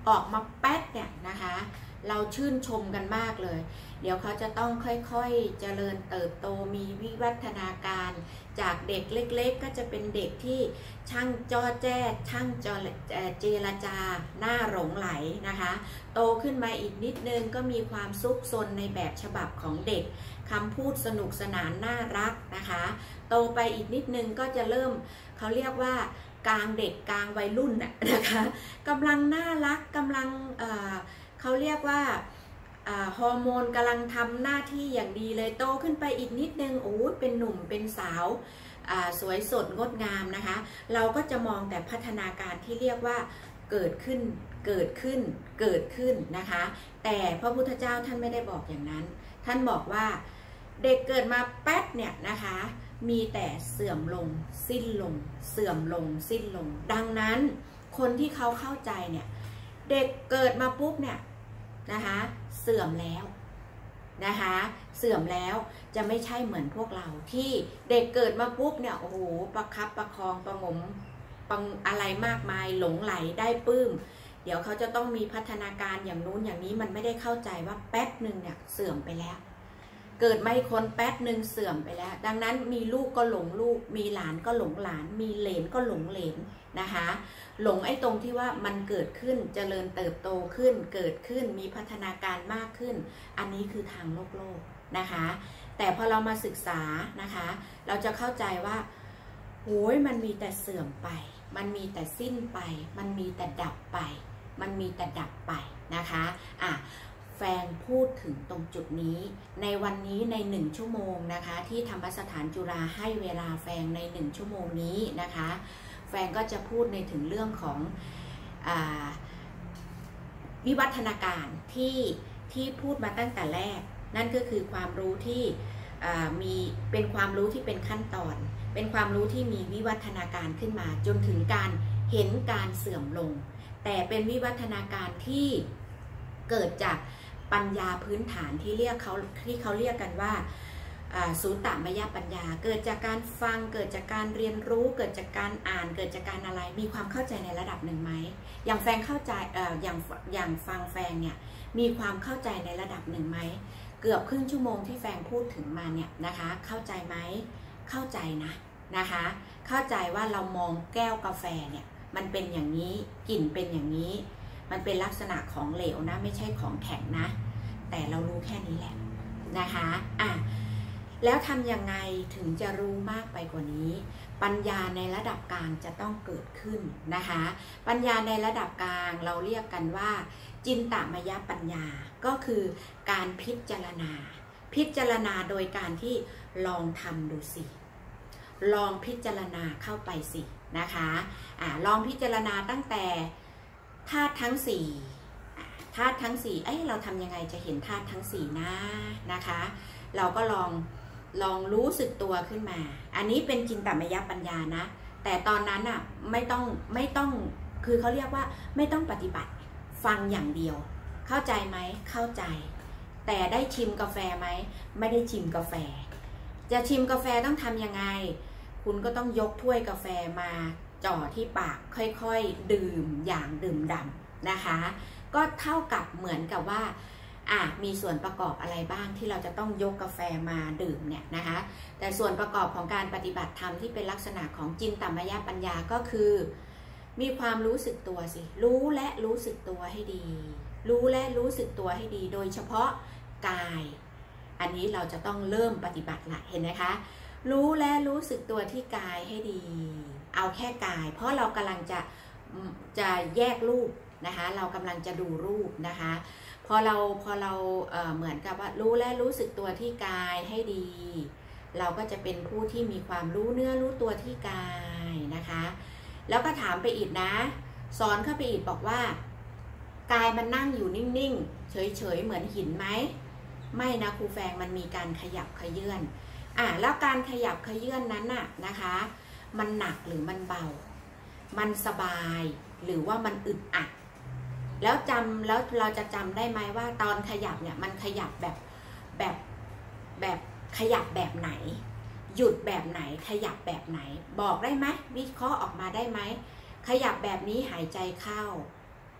ออกมาแป๊ดเนี่ยนะคะเราชื่นชมกันมากเลยเดี๋ยวเขาจะต้องค่อยๆเจริญเติบโตมีวิวัฒนาการจากเด็กเล็กๆก็จะเป็นเด็กที่ช่างจ้อแจ้ช่างจอเจรจาหน้าหลงไหลนะคะโตขึ้นมาอีกนิดนึงก็มีความซุกซนในแบบฉบับของเด็กคำพูดสนุกสนานน่ารักนะคะโตไปอีกนิดนึงก็จะเริ่มเขาเรียกว่ากลางเด็กกลางวัยรุ่นนะคะกำลังน่ารักกำลังเอ่อเขาเรียกว่าฮอร์โมนกำลังทำหน้าที่อย่างดีเลยโตขึ้นไปอีกนิดนึงโอ้เป็นหนุ่มเป็นสาวสวยสดงดงามนะคะเราก็จะมองแต่พัฒนาการที่เรียกว่าเกิดขึ้นเกิดขึ้นเกิดขึ้นนะคะแต่พระพุทธเจ้าท่านไม่ได้บอกอย่างนั้นท่านบอกว่าเด็กเกิดมาแป๊บเนี่ยนะคะมีแต่เสื่อมลงสิ้นลงเสื่อมลงสิ้นลงดังนั้นคนที่เขาเข้าใจเนี่ยเด็กเกิดมาปุ๊บเนี่ยนะคะเสื่อมแล้วนะคะเสื่อมแล้วจะไม่ใช่เหมือนพวกเราที่เด็กเกิดมาปุ๊บเนี่ยโอ้โหประคับประคองประงมปังอะไรมากมายหลงไหลได้ปื้มเดี๋ยวเขาจะต้องมีพัฒนาการอย่างนู้นอย่างนี้มันไม่ได้เข้าใจว่าแป๊บหนึ่งเนี่ยเสื่อมไปแล้วเกิดไม่คนแป๊บหนึ่งเสื่อมไปแล้วดังนั้นมีลูกก็หลงลูกมีหลานก็หลงหลานมีเหลนก็หลงเหลนนะคะหลงไอ้ตรงที่ว่ามันเกิดขึ้นเจริญเติบโตขึ้นเกิดขึ้นมีพัฒนาการมากขึ้นอันนี้คือทางโลกโลกนะคะแต่พอเรามาศึกษานะคะเราจะเข้าใจว่าโอ้ยมันมีแต่เสื่อมไปมันมีแต่สิ้นไปมันมีแต่ดับไปมันมีแต่ดับไปนะคะอ่ะแฟนพูดถึงตรงจุดนี้ในวันนี้ในหนึ่งชั่วโมงนะคะที่ธรรมสถานจุฬาให้เวลาแฟนในหนึ่งชั่วโมงนี้นะคะแฟนก็จะพูดในถึงเรื่องของอ่าวิวัฒนาการที่ที่พูดมาตั้งแต่แรกนั่นก็คือความรู้ที่มีเป็นความรู้ที่เป็นขั้นตอนเป็นความรู้ที่มีวิวัฒนาการขึ้นมาจนถึงการเห็นการเสื่อมลงแต่เป็นวิวัฒนาการที่เกิดจากปัญญาพื้นฐานที่เรียกเขาที่เขาเรียกกันว่าสูตมยปัญญาเกิดจากการฟังเกิดจากการเรียนรู้เกิดจากการอ่านเกิดจากการอะไรมีความเข้าใจในระดับหนึ่งไหมอย่างแฟงเข้าใจเอ่ออย่างอย่างฟังแฟงเนี่ยมีความเข้าใจในระดับหนึ่งไหมเกือบครึ่งชั่วโมงที่แฟงพูดถึงมาเนี่ยนะคะเข้าใจไหมเข้าใจนะนะคะเข้าใจว่าเรามองแก้วกาแฟเนี่ยมันเป็นอย่างนี้กลิ่นเป็นอย่างนี้มันเป็นลักษณะของเหลวนะไม่ใช่ของแข็งนะแต่เรารู้แค่นี้แหละนะคะอ่ะแล้วทำยังไงถึงจะรู้มากไปกว่านี้ปัญญาในระดับกลางจะต้องเกิดขึ้นนะคะปัญญาในระดับกลางเราเรียกกันว่าจินตมยปัญญาก็คือการพิจารณาพิจารณาโดยการที่ลองทำดูสิลองพิจารณาเข้าไปสินะคะอ่าลองพิจารณาตั้งแต่ธาตุทั้งสี่ธาตุทั้งสี่เอ้ยเราทำยังไงจะเห็นธาตุทั้งสี่นะนะคะเราก็ลองลองรู้สึกตัวขึ้นมาอันนี้เป็นจินตมยปัญญานะแต่ตอนนั้นอ่ะไม่ต้องไม่ต้องคือเขาเรียกว่าไม่ต้องปฏิบัติฟังอย่างเดียวเข้าใจไหมเข้าใจแต่ได้ชิมกาแฟไหมไม่ได้ชิมกาแฟจะชิมกาแฟต้องทำยังไงคุณก็ต้องยกถ้วยกาแฟมาจ่อที่ปากค่อยๆดื่มอย่างดื่มด่ำนะคะก็เท่ากับเหมือนกับว่าอ่ะมีส่วนประกอบอะไรบ้างที่เราจะต้องยกกาแฟมาดื่มเนี่ยนะคะแต่ส่วนประกอบของการปฏิบัติธรรมที่เป็นลักษณะของจินตมยปัญญาก็คือมีความรู้สึกตัวสิรู้และรู้สึกตัวให้ดีรู้และรู้สึกตัวให้ดีโดยเฉพาะกายอันนี้เราจะต้องเริ่มปฏิบัติละเห็นไหมคะรู้และรู้สึกตัวที่กายให้ดีเอาแค่กายเพราะเรากำลังจะจะแยกรูปนะคะเรากำลังจะดูรูปนะคะพอเราพอเราเอ่อเหมือนกับว่ารู้และรู้สึกตัวที่กายให้ดีเราก็จะเป็นผู้ที่มีความรู้เนื้อรู้ตัวที่กายนะคะแล้วก็ถามไปอีกนะสอนเข้าไปอีกบอกว่ากายมันนั่งอยู่นิ่งๆเฉยๆเหมือนหินไหมไม่นะครูแฟงมันมีการขยับขยื่นอ่ะแล้วการขยับขยื่นนั้นน่ะนะคะมันหนักหรือมันเบามันสบายหรือว่ามันอึดอัดแล้วจำแล้วเราจะจำได้ไหมว่าตอนขยับเนี่ยมันขยับแบบแบบแบบขยับแบบไหนหยุดแบบไหนขยับแบบไหนบอกได้ไหมวิเคราะห์ออกมาได้ไหมขยับแบบนี้หายใจเข้า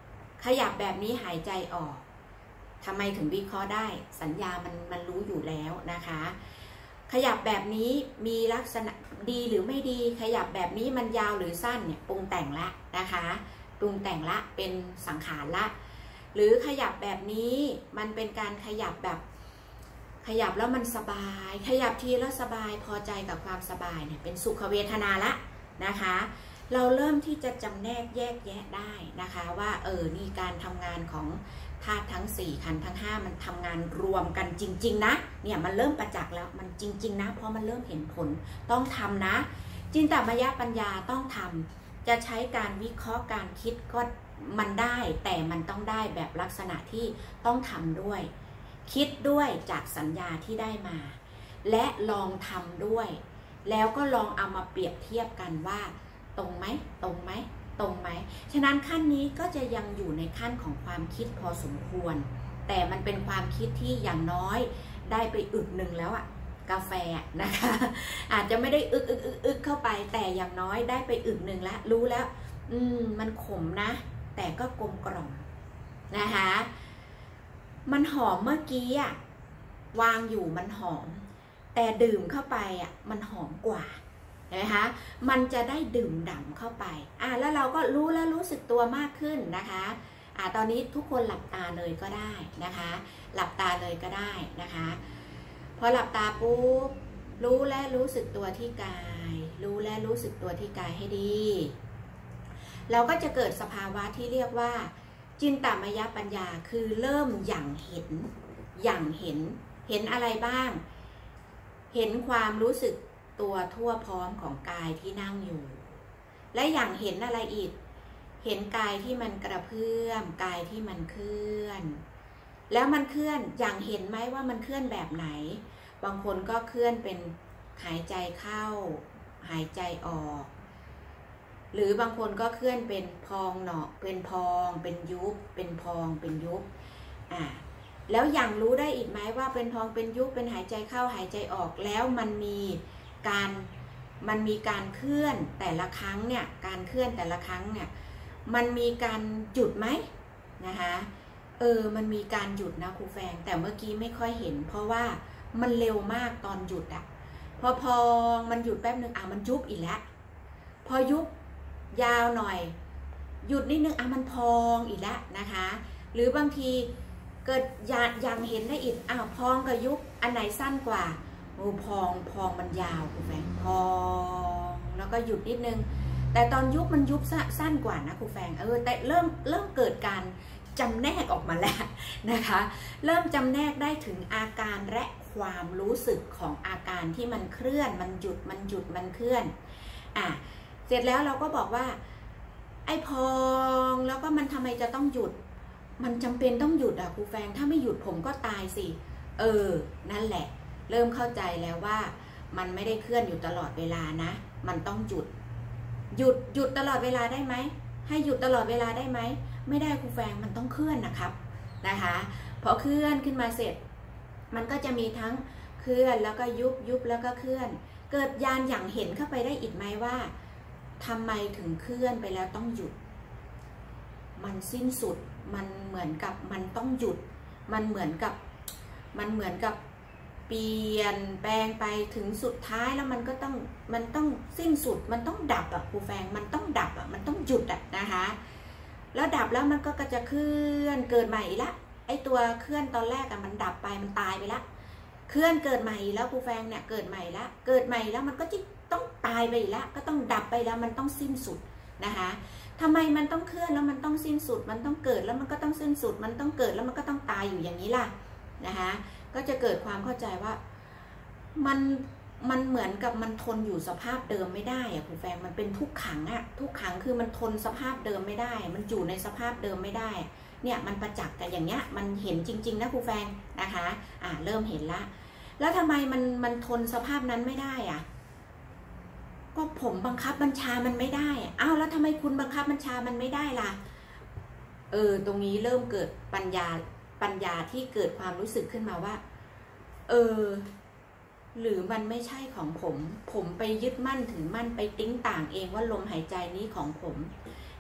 ขยับแบบนี้หายใจออกทำไมถึงวิเคราะห์ได้สัญญามันมันรู้อยู่แล้วนะคะขยับแบบนี้มีลักษณะดีหรือไม่ดีขยับแบบนี้มันยาวหรือสั้นเนี่ยปรุงแต่งละนะคะปรุงแต่งละเป็นสังขารละหรือขยับแบบนี้มันเป็นการขยับแบบขยับแล้วมันสบายขยับทีแล้วสบายพอใจกับความสบายเนี่ยเป็นสุขเวทนาละนะคะเราเริ่มที่จะจำแนกแยกแยะได้นะคะว่าเออนี่การทำงานของธาตุทั้งสี่ขันธ์ทั้งห้ามันทำงานรวมกันจริงๆนะเนี่ยมันเริ่มประจักษ์แล้วมันจริงๆนะเพราะมันเริ่มเห็นผลต้องทำนะจินตมยปัญญาต้องทำจะใช้การวิเคราะห์การคิดก็มันได้แต่มันต้องได้แบบลักษณะที่ต้องทำด้วยคิดด้วยจากสัญญาที่ได้มาและลองทำด้วยแล้วก็ลองเอามาเปรียบเทียบกันว่าตรงไหมตรงไหมตรงไหมฉะนั้นขั้นนี้ก็จะยังอยู่ในขั้นของความคิดพอสมควรแต่มันเป็นความคิดที่อย่างน้อยได้ไปอึกหนึ่งแล้วอะกาแฟนะคะอาจจะไม่ได้อึกอึกอึกอึกเข้าไปแต่อย่างน้อยได้ไปอึกหนึ่งแล้วรู้แล้วอืมมันขมนะแต่ก็กลมกล่อมนะคะมันหอมเมื่อกี้อะวางอยู่มันหอมแต่ดื่มเข้าไปอะมันหอมกว่าเห็นไหมคะมันจะได้ดื่มด่ำเข้าไปอ่ะแล้วเราก็รู้แล้วรู้สึกตัวมากขึ้นนะคะอ่ะตอนนี้ทุกคนหลับตาเลยก็ได้นะคะหลับตาเลยก็ได้นะคะพอหลับตาปุ๊บรู้และรู้สึกตัวที่กายรู้และรู้สึกตัวที่กายให้ดีเราก็จะเกิดสภาวะที่เรียกว่าจินตมยปัญญาคือเริ่มอย่างเห็นอย่างเห็นเห็นอะไรบ้างเห็นความรู้สึกตัวทั่วพร้อมของกายที่นั่งอยู่และอย่างเห็นอะไรอีกเห็นกายที่มันกระเพื่อมกายที่มันเคลื่อนแล้วมันเคลื่อนอย่างเห็นไหมว่ามันเคลื่อนแบบไหนบางคนก็เคลื่อนเป็นหายใจเข้าหายใจออกหรือบางคนก็เคลื่อนเป็นพองหนอเป็นพองเป็นยุบเป็นพองเป็นยุบอ่าแล้วอย่างรู้ได้อีกไหมว่าเป็นพองเป็นยุบเป็นหายใจเข้าหายใจออกแล้วมันมีการมันมีการเคลื่อนแต่ละครั้งเนี่ยการเคลื่อนแต่ละครั้งเนี่ยมันมีการหยุดไหมนะคะเออมันมีการหยุดนะครูแฟงแต่เมื่อกี้ไม่ค่อยเห็นเพราะว่ามันเร็วมากตอนหยุดอะพอพอมันหยุดแป๊บนึงอ่ะมันยุบอีกแล้วพอยุบยาวหน่อยหยุดนิดนึงอ่ะมันพองอีกแล้วนะคะหรือบางทีเกิดอย่างเห็นได้อีกอ้าวพองกับยุบอันไหนสั้นกว่าโอ้พองพองมันยาวคุณแฟงพองแล้วก็หยุดนิดนึงแต่ตอนยุบมันยุบสั้นกว่านะคุณแฟงเออแต่เริ่มเริ่มเกิดการจำแนกออกมาแล้วนะคะเริ่มจำแนกได้ถึงอาการและความรู้สึกของอาการที่มันเคลื่อนมันหยุดมันหยุดมันเคลื่อนอ่ะเสร็จแล้วเราก็บอกว่าไอ้พองแล้วก็มันทำไมจะต้องหยุดมันจำเป็นต้องหยุดอ่ะครูแฟงถ้าไม่หยุดผมก็ตายสิเออนั่นแหละเริ่มเข้าใจแล้วว่ามันไม่ได้เคลื่อนอยู่ตลอดเวลานะมันต้องหยุดหยุดหยุดตลอดเวลาได้ไหมให้หยุดตลอดเวลาได้ไหมไม่ได้ครูแฟงมันต้องเคลื่อนนะครับนะคะพอเคลื่อนขึ้นมาเสร็จมันก็จะมีทั้งเคลื่อนแล้วก็ยุบยุบแล้วก็เคลื่อนเกิดญาณอย่างเห็นเข้าไปได้อีกไหมว่าทำไมถึงเคลื่อนไปแล้วต้องหยุดมันสิ้นสุดมันเหมือนกับมันต้องหยุดมันเหมือนกับมันเหมือนกับเปลี่ยนแปลงไปถึงสุดท้ายแล้วมันก็ต้องมันต้องสิ้นสุดมันต้องดับอ่ะครูแฟงมันต้องดับอ่ะมันต้องหยุดอ่ะนะคะแล้วดับแล้วมันก็จะเคลื่อนเกิดใหม่ละไอตัวเคลื่อนตอนแรกอ่ะมันดับไปมันตายไปละเคลื่อนเกิดใหม่แล้วครูแฟงเนี่ยเกิดใหม่ละเกิดใหม่แล้วมันก็จะต้องตายไปละก็ต้องดับไปแล้วมันต้องสิ้นสุดนะคะทำไมมันต้องเคลื่อนแล้วมันต้องสิ้นสุดมันต้องเกิดแล้วมันก็ต้องสิ้นสุดมันต้องเกิดแล้วมันก็ต้องตายอยู่อย่างนี้ล่ะนะคะก็จะเกิดความเข้าใจว่ามันมันเหมือนกับมันทนอยู่สภาพเดิมไม่ได้อะครูแฟงมันเป็นทุกขังอะทุกขังคือมันทนสภาพเดิมไม่ได้มันอยู่ในสภาพเดิมไม่ได้เนี่ยมันประจักษ์กันอย่างเงี้ยมันเห็นจริงๆนะครูแฟงนะคะอ่าเริ่มเห็นละแล้วทำไมมันมันทนสภาพนั้นไม่ได้อะก็ผมบังคับบัญชามันไม่ได้อ้าวแล้วทำไมคุณบังคับบัญชามันไม่ได้ล่ะเออตรงนี้เริ่มเกิดปัญญาปัญญาที่เกิดความรู้สึกขึ้นมาว่าเออหรือมันไม่ใช่ของผมผมไปยึดมั่นถือมั่นไปติ้งต่างเองว่าลมหายใจนี้ของผม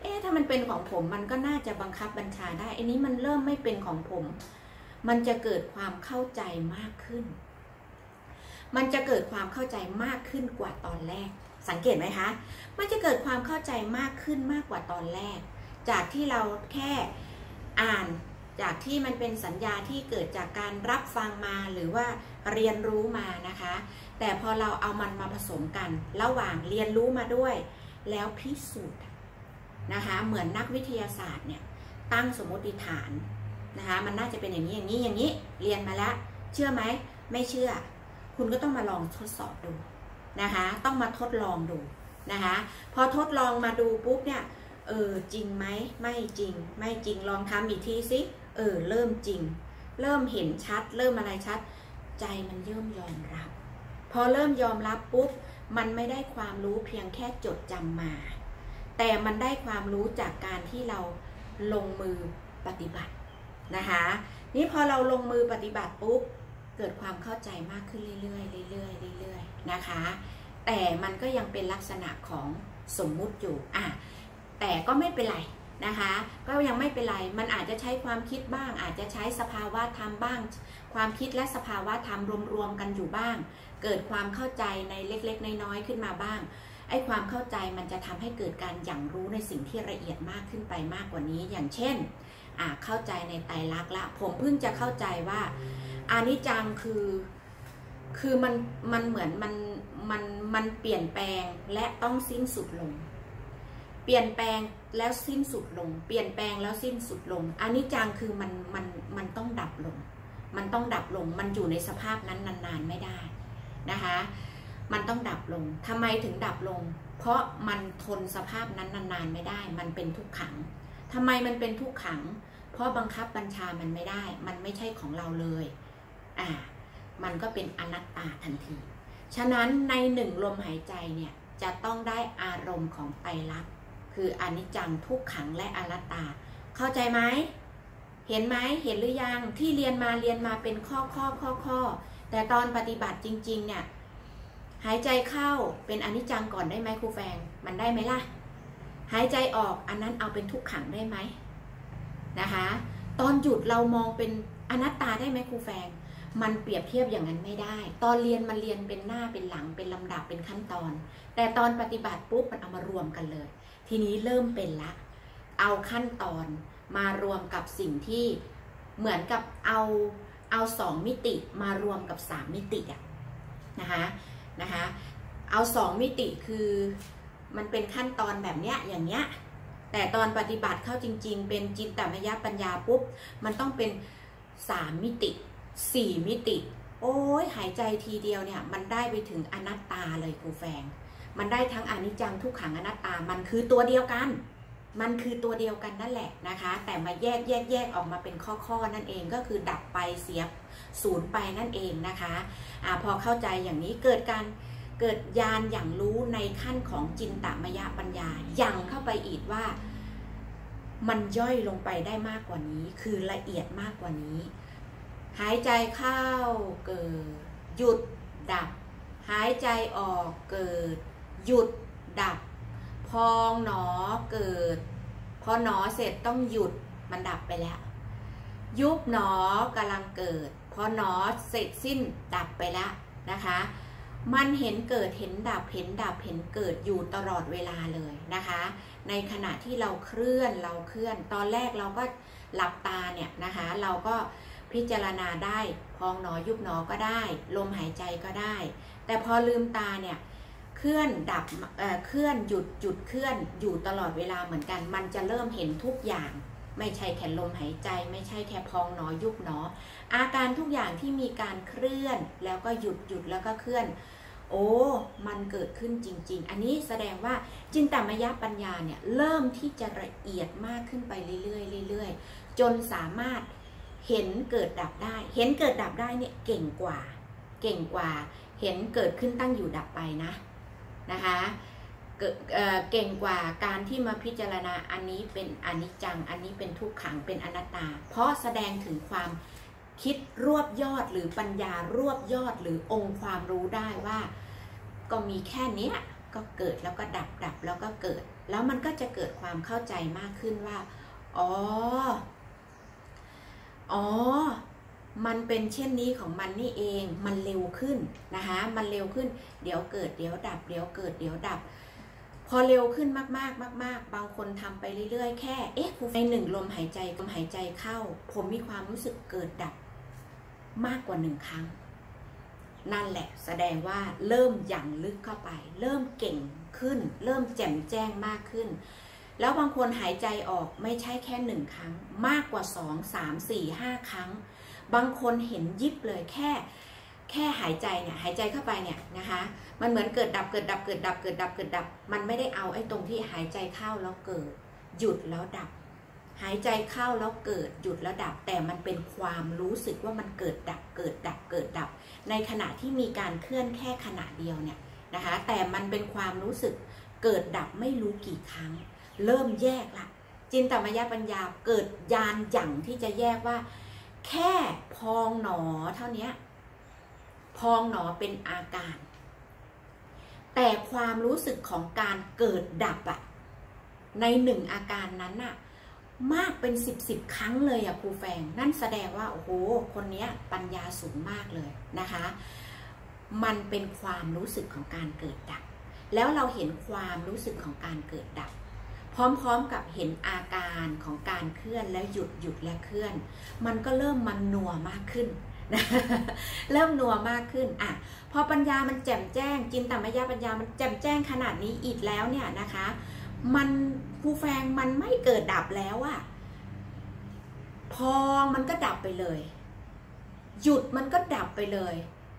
เอ๊ะถ้ามันเป็นของผมมันก็น่าจะบังคับบัญชาได้อันนี้มันเริ่มไม่เป็นของผมมันจะเกิดความเข้าใจมากขึ้นมันจะเกิดความเข้าใจมากขึ้นกว่าตอนแรกสังเกตไหมคะมันจะเกิดความเข้าใจมากขึ้นมากกว่าตอนแรกจากที่เราแค่อ่านจากที่มันเป็นสัญญาที่เกิดจากการรับฟังมาหรือว่าเรียนรู้มานะคะแต่พอเราเอามันมาผสมกันระหว่างเรียนรู้มาด้วยแล้วพิสูจน์นะคะเหมือนนักวิทยาศาสตร์เนี่ยตั้งสมมติฐานนะคะมันน่าจะเป็นอย่างนี้อย่างนี้อย่างนี้เรียนมาแล้วเชื่อไหมไม่เชื่อคุณก็ต้องมาลองทดสอบดูนะคะต้องมาทดลองดูนะคะพอทดลองมาดูปุ๊บเนี่ยเออจริงไหมไม่จริงไม่จริงลองทำอีกทีสิเออเริ่มจริงเริ่มเห็นชัดเริ่มอะไรชัดใจมันเริ่มยอมรับพอเริ่มยอมรับปุ๊บมันไม่ได้ความรู้เพียงแค่จดจำมาแต่มันได้ความรู้จากการที่เราลงมือปฏิบัตินะคะนี่พอเราลงมือปฏิบัติปุ๊บเกิดความเข้าใจมากขึ้นเรื่อยๆเรื่อยๆเรื่อยๆนะคะแต่มันก็ยังเป็นลักษณะของสมมุติอยู่อ่ะแต่ก็ไม่เป็นไรนะคะก็ยังไม่เป็นไรมันอาจจะใช้ความคิดบ้างอาจจะใช้สภาวะธรรมบ้างความคิดและสภาวะธรรมรวมๆกันอยู่บ้างเกิดความเข้าใจในเล็กๆน้อยๆขึ้นมาบ้างไอ้ความเข้าใจมันจะทำให้เกิดการอย่างรู้ในสิ่งที่ละเอียดมากขึ้นไปมากกว่านี้อย่างเช่นอ่ะเข้าใจในไตรลักษณ์ละผมเพิ่งจะเข้าใจว่าอนิจจังคือคือมันมันเหมือนมันมันมันเปลี่ยนแปลงและต้องสิ้นสุดลงเปลี่ยนแปลงแล้วสิ้นสุดลงเปลี่ยนแปลงแล้วสิ้นสุดลงอนิจจังคือมันมันมันต้องดับลงมันต้องดับลงมันอยู่ในสภาพนั้นนานๆไม่ได้นะคะมันต้องดับลงทำไมถึงดับลงเพราะมันทนสภาพนั้นนานๆไม่ได้มันเป็นทุกขังทำไมมันเป็นทุกขังเพราะบังคับบัญชามันไม่ได้มันไม่ใช่ของเราเลยอ่ามันก็เป็นอนัตตาทันทีฉะนั้นในหนึ่งลมหายใจเนี่ยจะต้องได้อารมณ์ของไตรลักษณ์คืออนิจจังทุกขังและอนัตตาเข้าใจไหมเห็นไหมเห็นหรือยังที่เรียนมาเรียนมาเป็นข้อข้อข้อข้อแต่ตอนปฏิบัติจริงๆเนี่ยหายใจเข้าเป็นอนิจจังก่อนได้ไหมครูแฟงมันได้ไหมล่ะหายใจออกอันนั้นเอาเป็นทุกขังได้ไหมนะคะตอนหยุดเรามองเป็นอนัตตาได้ไหมครูแฟงมันเปรียบเทียบอย่างนั้นไม่ได้ตอนเรียนมันเรียนเป็นหน้าเป็นหลังเป็นลำดับเป็นขั้นตอนแต่ตอนปฏิบัติปุ๊บมันเอามารวมกันเลยทีนี้เริ่มเป็นละเอาขั้นตอนมารวมกับสิ่งที่เหมือนกับเอาเอาสองมิติมารวมกับสามมิติอะนะคะนะคะเอาสองมิติคือมันเป็นขั้นตอนแบบเนี้ยอย่างเนี้ยแต่ตอนปฏิบัติเข้าจริงๆเป็นจินตมยปัญญาปุ๊บมันต้องเป็นสามมิติสี่มิติโอ้ยหายใจทีเดียวเนี่ยมันได้ไปถึงอนัตตาเลยครูแฟงมันได้ทั้งอนิจจังทุกขังอนัตตามันคือตัวเดียวกันมันคือตัวเดียวกันนั่นแหละนะคะแต่มาแยกแยกแยกออกมาเป็นข้อๆนั่นเองก็คือดับไปเสียศูนย์ไปนั่นเองนะคะอ่าพอเข้าใจอย่างนี้เกิดการเกิดญาณอย่างรู้ในขั้นของจินตมยปัญญายังเข้าไปอีกว่ามันย่อยลงไปได้มากกว่านี้คือละเอียดมากกว่านี้หายใจเข้าเกิดหยุดดับหายใจออกเกิดหยุดดับพองหนอเกิดพอหนอเสร็จต้องหยุดมันดับไปแล้วยุบหนอกำลังเกิดพอหนอเสร็จสิ้นดับไปแล้วนะคะมันเห็นเกิดเห็นดับเห็นดับเห็นเกิดอยู่ตลอดเวลาเลยนะคะในขณะที่เราเคลื่อนเราเคลื่อนตอนแรกเราก็หลับตาเนี่ยนะคะเราก็พิจารณาได้พองหนอยุบหนอก็ได้ลมหายใจก็ได้แต่พอลืมตาเนี่ยเคลื่อนดับเอ่อเคลื่อนหยุดหยุดเคลื่อนอยู่ตลอดเวลาเหมือนกันมันจะเริ่มเห็นทุกอย่างไม่ใช่แค่ลมหายใจไม่ใช่แค่พองหนอยุบหนออาการทุกอย่างที่มีการเคลื่อนแล้วก็หยุดหยุดแล้วก็เคลื่อนโอ้มันเกิดขึ้นจริงๆอันนี้แสดงว่าจินตมยปัญญาเนี่ยเริ่มที่จะละเอียดมากขึ้นไปเรื่อยๆเรื่อยๆจนสามารถเห็นเกิดดับได้เห็นเกิดดับได้เนี่ยเก่งกว่าเก่งกว่าเห็นเกิดขึ้นตั้งอยู่ดับไปนะนะคะเกิด เอ่อ เก่งกว่าการที่มาพิจารณาอันนี้เป็นอนิจจังอันนี้เป็นทุกขังเป็นอนัตตาเพราะแสดงถึงความคิดรวบยอดหรือปัญญารวบยอดหรือองค์ความรู้ได้ว่าก็มีแค่นี้ก็เกิดแล้วก็ดับดับแล้วก็เกิดแล้วมันก็จะเกิดความเข้าใจมากขึ้นว่าอ๋ออ๋อมันเป็นเช่นนี้ของมันนี่เองมันเร็วขึ้นนะคะมันเร็วขึ้นเดี๋ยวเกิดเดี๋ยวดับเดี๋ยวเกิดเดี๋ยวดับพอเร็วขึ้นมากๆมากๆบางคนทำไปเรื่อยๆแค่เอ๊ะในหนึ่งลมหายใจลมหายใจเข้าผมมีความรู้สึกเกิดดับมากกว่าหนึ่งครั้งนั่นแหละแสดงว่าเริ่มหยั่งลึกเข้าไปเริ่มเก่งขึ้นเริ่มแจ่มแจ้งมากขึ้นแล้วบางคนหายใจออกไม่ใช่แค่หนึ่งครั้งมากกว่าสองสามสี่ห้าครั้งบางคนเห็นยิบเลยแค่แค่หายใจเนี่ยหายใจเข้าไปเนี่ยนะคะมันเหมือนเกิดดับเกิดดับเกิดดับเกิดดับเกิดดับมันไม่ได้เอาไอ้ตรงที่หายใจเข้าแล้วเกิดหยุดแล้วดับหายใจเข้าแล้วเกิดหยุดแล้วดับแต่มันเป็นความรู้สึกว่ามันเกิดดับเกิดดับเกิดดับในขณะที่มีการเคลื่อนแค่ขณะเดียวเนี่ยนะคะแต่มันเป็นความรู้สึกเกิดดับไม่รู้กี่ครั้งเริ่มแยกละจินตมยปัญญาเกิดญาณหยั่งที่จะแยกว่าแค่พองหนอเท่านี้พองหนอเป็นอาการแต่ความรู้สึกของการเกิดดับอะในหนึ่งอาการนั้นอะมากเป็นสิบสิบครั้งเลยอะครูแฟงนั่นแสดงว่าโอ้โหคนนี้ปัญญาสูงมากเลยนะคะมันเป็นความรู้สึกของการเกิดดับแล้วเราเห็นความรู้สึกของการเกิดดับพร้อมๆกับเห็นอาการของการเคลื่อนแล้วหยุดหยุดและเคลื่อนมันก็เริ่มมันนัวมากขึ้นนะเริ่มนัวมากขึ้นอ่ะพอปัญญามันแจ่มแจ้งจินตมยปัญญามันแจ่มแจ้งขนาดนี้อีกแล้วเนี่ยนะคะมันครูแฟงมันไม่เกิดดับแล้วอะพองมันก็ดับไปเลยหยุดมันก็ดับไปเลย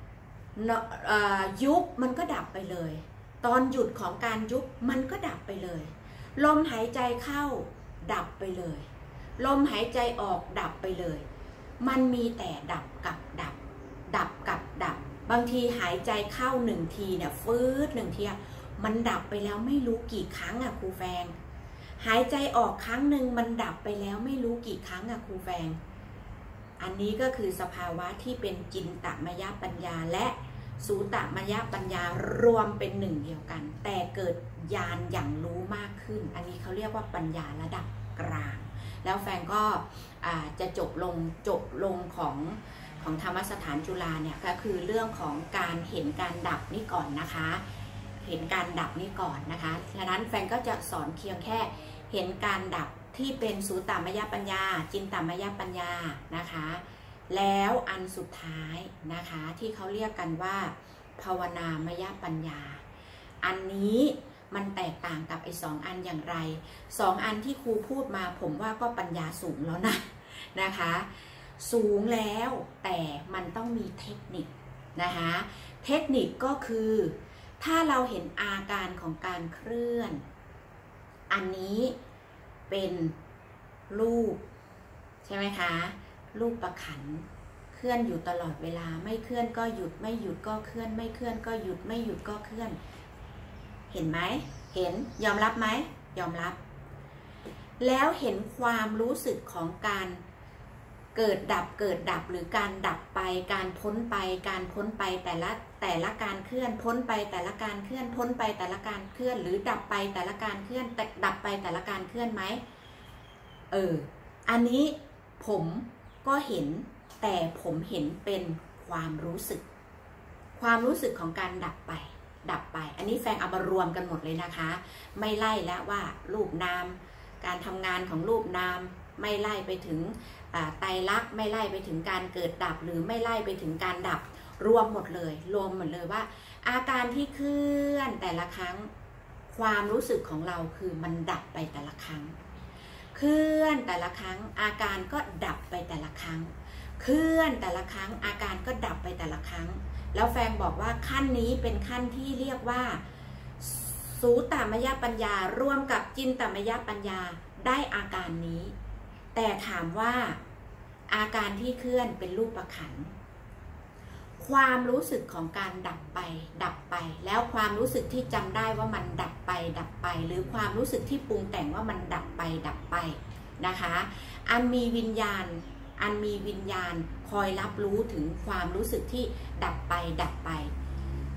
ยุบมันก็ดับไปเลยตอนหยุดของการยุบมันก็ดับไปเลยลมหายใจเข้าดับไปเลยลมหายใจออกดับไปเลยมันมีแต่ดับกับดับดับกับดับบางทีหายใจเข้าหนึ่งทีเนี่ยฟืดหนึ่งทีมันดับไปแล้วไม่รู้กี่ครั้งอะครูแฟงหายใจออกครั้งหนึ่งมันดับไปแล้วไม่รู้กี่ครั้งอะครูแฟงอันนี้ก็คือสภาวะที่เป็นจินตมยปัญญาและสูตมยปัญญารวมเป็นหนึ่งเดียวกันแต่เกิดญาณอย่างรู้มากขึ้นอันนี้เขาเรียกว่าปัญญาระดับกลางแล้วแฟนก็จะจบลงจบลงของของธรรมสถานจุฬาเนี่ยก็คือเรื่องของการเห็นการดับนี่ก่อนนะคะเห็นการดับนี่ก่อนนะคะฉะนั้นแฟนก็จะสอนเพียงแค่เห็นการดับที่เป็นสูตมยปัญญาจินตมยปัญญานะคะแล้วอันสุดท้ายนะคะที่เขาเรียกกันว่าภาวนามยปัญญาอันนี้มันแตกต่างกับไอ้สองอันอย่างไรสองอันที่ครูพูดมาผมว่าก็ปัญญาสูงแล้วนะนะคะสูงแล้วแต่มันต้องมีเทคนิคนะคะเทคนิคก็คือถ้าเราเห็นอาการของการเคลื่อนอันนี้เป็นรูปใช่ไหมคะรูปประขันเคลื่อนอยู่ตลอดเวลาไม่เคลื่อนก็หยุดไม่หยุดก็เคลื่อนไม่เคลื่อนก็หยุดไม่หยุดก็เคลื่อนเห็นไหมเห็นยอมรับไหมยอมรับแล้วเห็นความรู้สึกของการเกิดดับเกิดดับหรือการดับไปการพ้นไปการพ้นไปแต่ละแต่ละการเคลื่อนพ้นไปแต่ละการเคลื่อนพ้นไปแต่ละการเคลื่อนหรือดับไปแต่ละการเคลื่อนแต่ดับไปแต่ละการเคลื่อนไหมเอออันนี้ผมก็เห็นแต่ผมเห็นเป็นความรู้สึกความรู้สึกของการดับไปดับไปอันนี้แฟงเอามารวมกันหมดเลยนะคะไม่ไล่แล้วว่ารูปนามการทำงานของรูปนามไม่ไล่ไปถึงไตรลักษณ์ไม่ไล่ไปถึงการเกิดดับหรือไม่ไล่ไปถึงการดับรวมหมดเลยรวมหมดเลยว่าอาการที่เคลื่อนแต่ละครั้งความรู้สึกของเราคือมันดับไปแต่ละครั้งเคลื่อนแต่ละครั้งอาการก็ดับไปแต่ละครั้งเคลื่อนแต่ละครั้งอาการก็ดับไปแต่ละครั้งแล้วแฟงบอกว่าขั้นนี้เป็นขั้นที่เรียกว่าสูตมยปัญญารวมกับจินตมยปัญญาได้อาการนี้แต่ถามว่าอาการที่เคลื่อนเป็นรูปประขันความรู้สึกของการดับไปดับไปแล้วความรู้สึกที่จำได้ว่ามันดับไปดับไปหรือความรู้สึกที่ปรุงแต่งว่ามันดับไปดับไปนะคะอันมีวิญญาณอันมีวิญญาณคอยรับรู้ถึงความรู้สึกที่ดับไปดับไป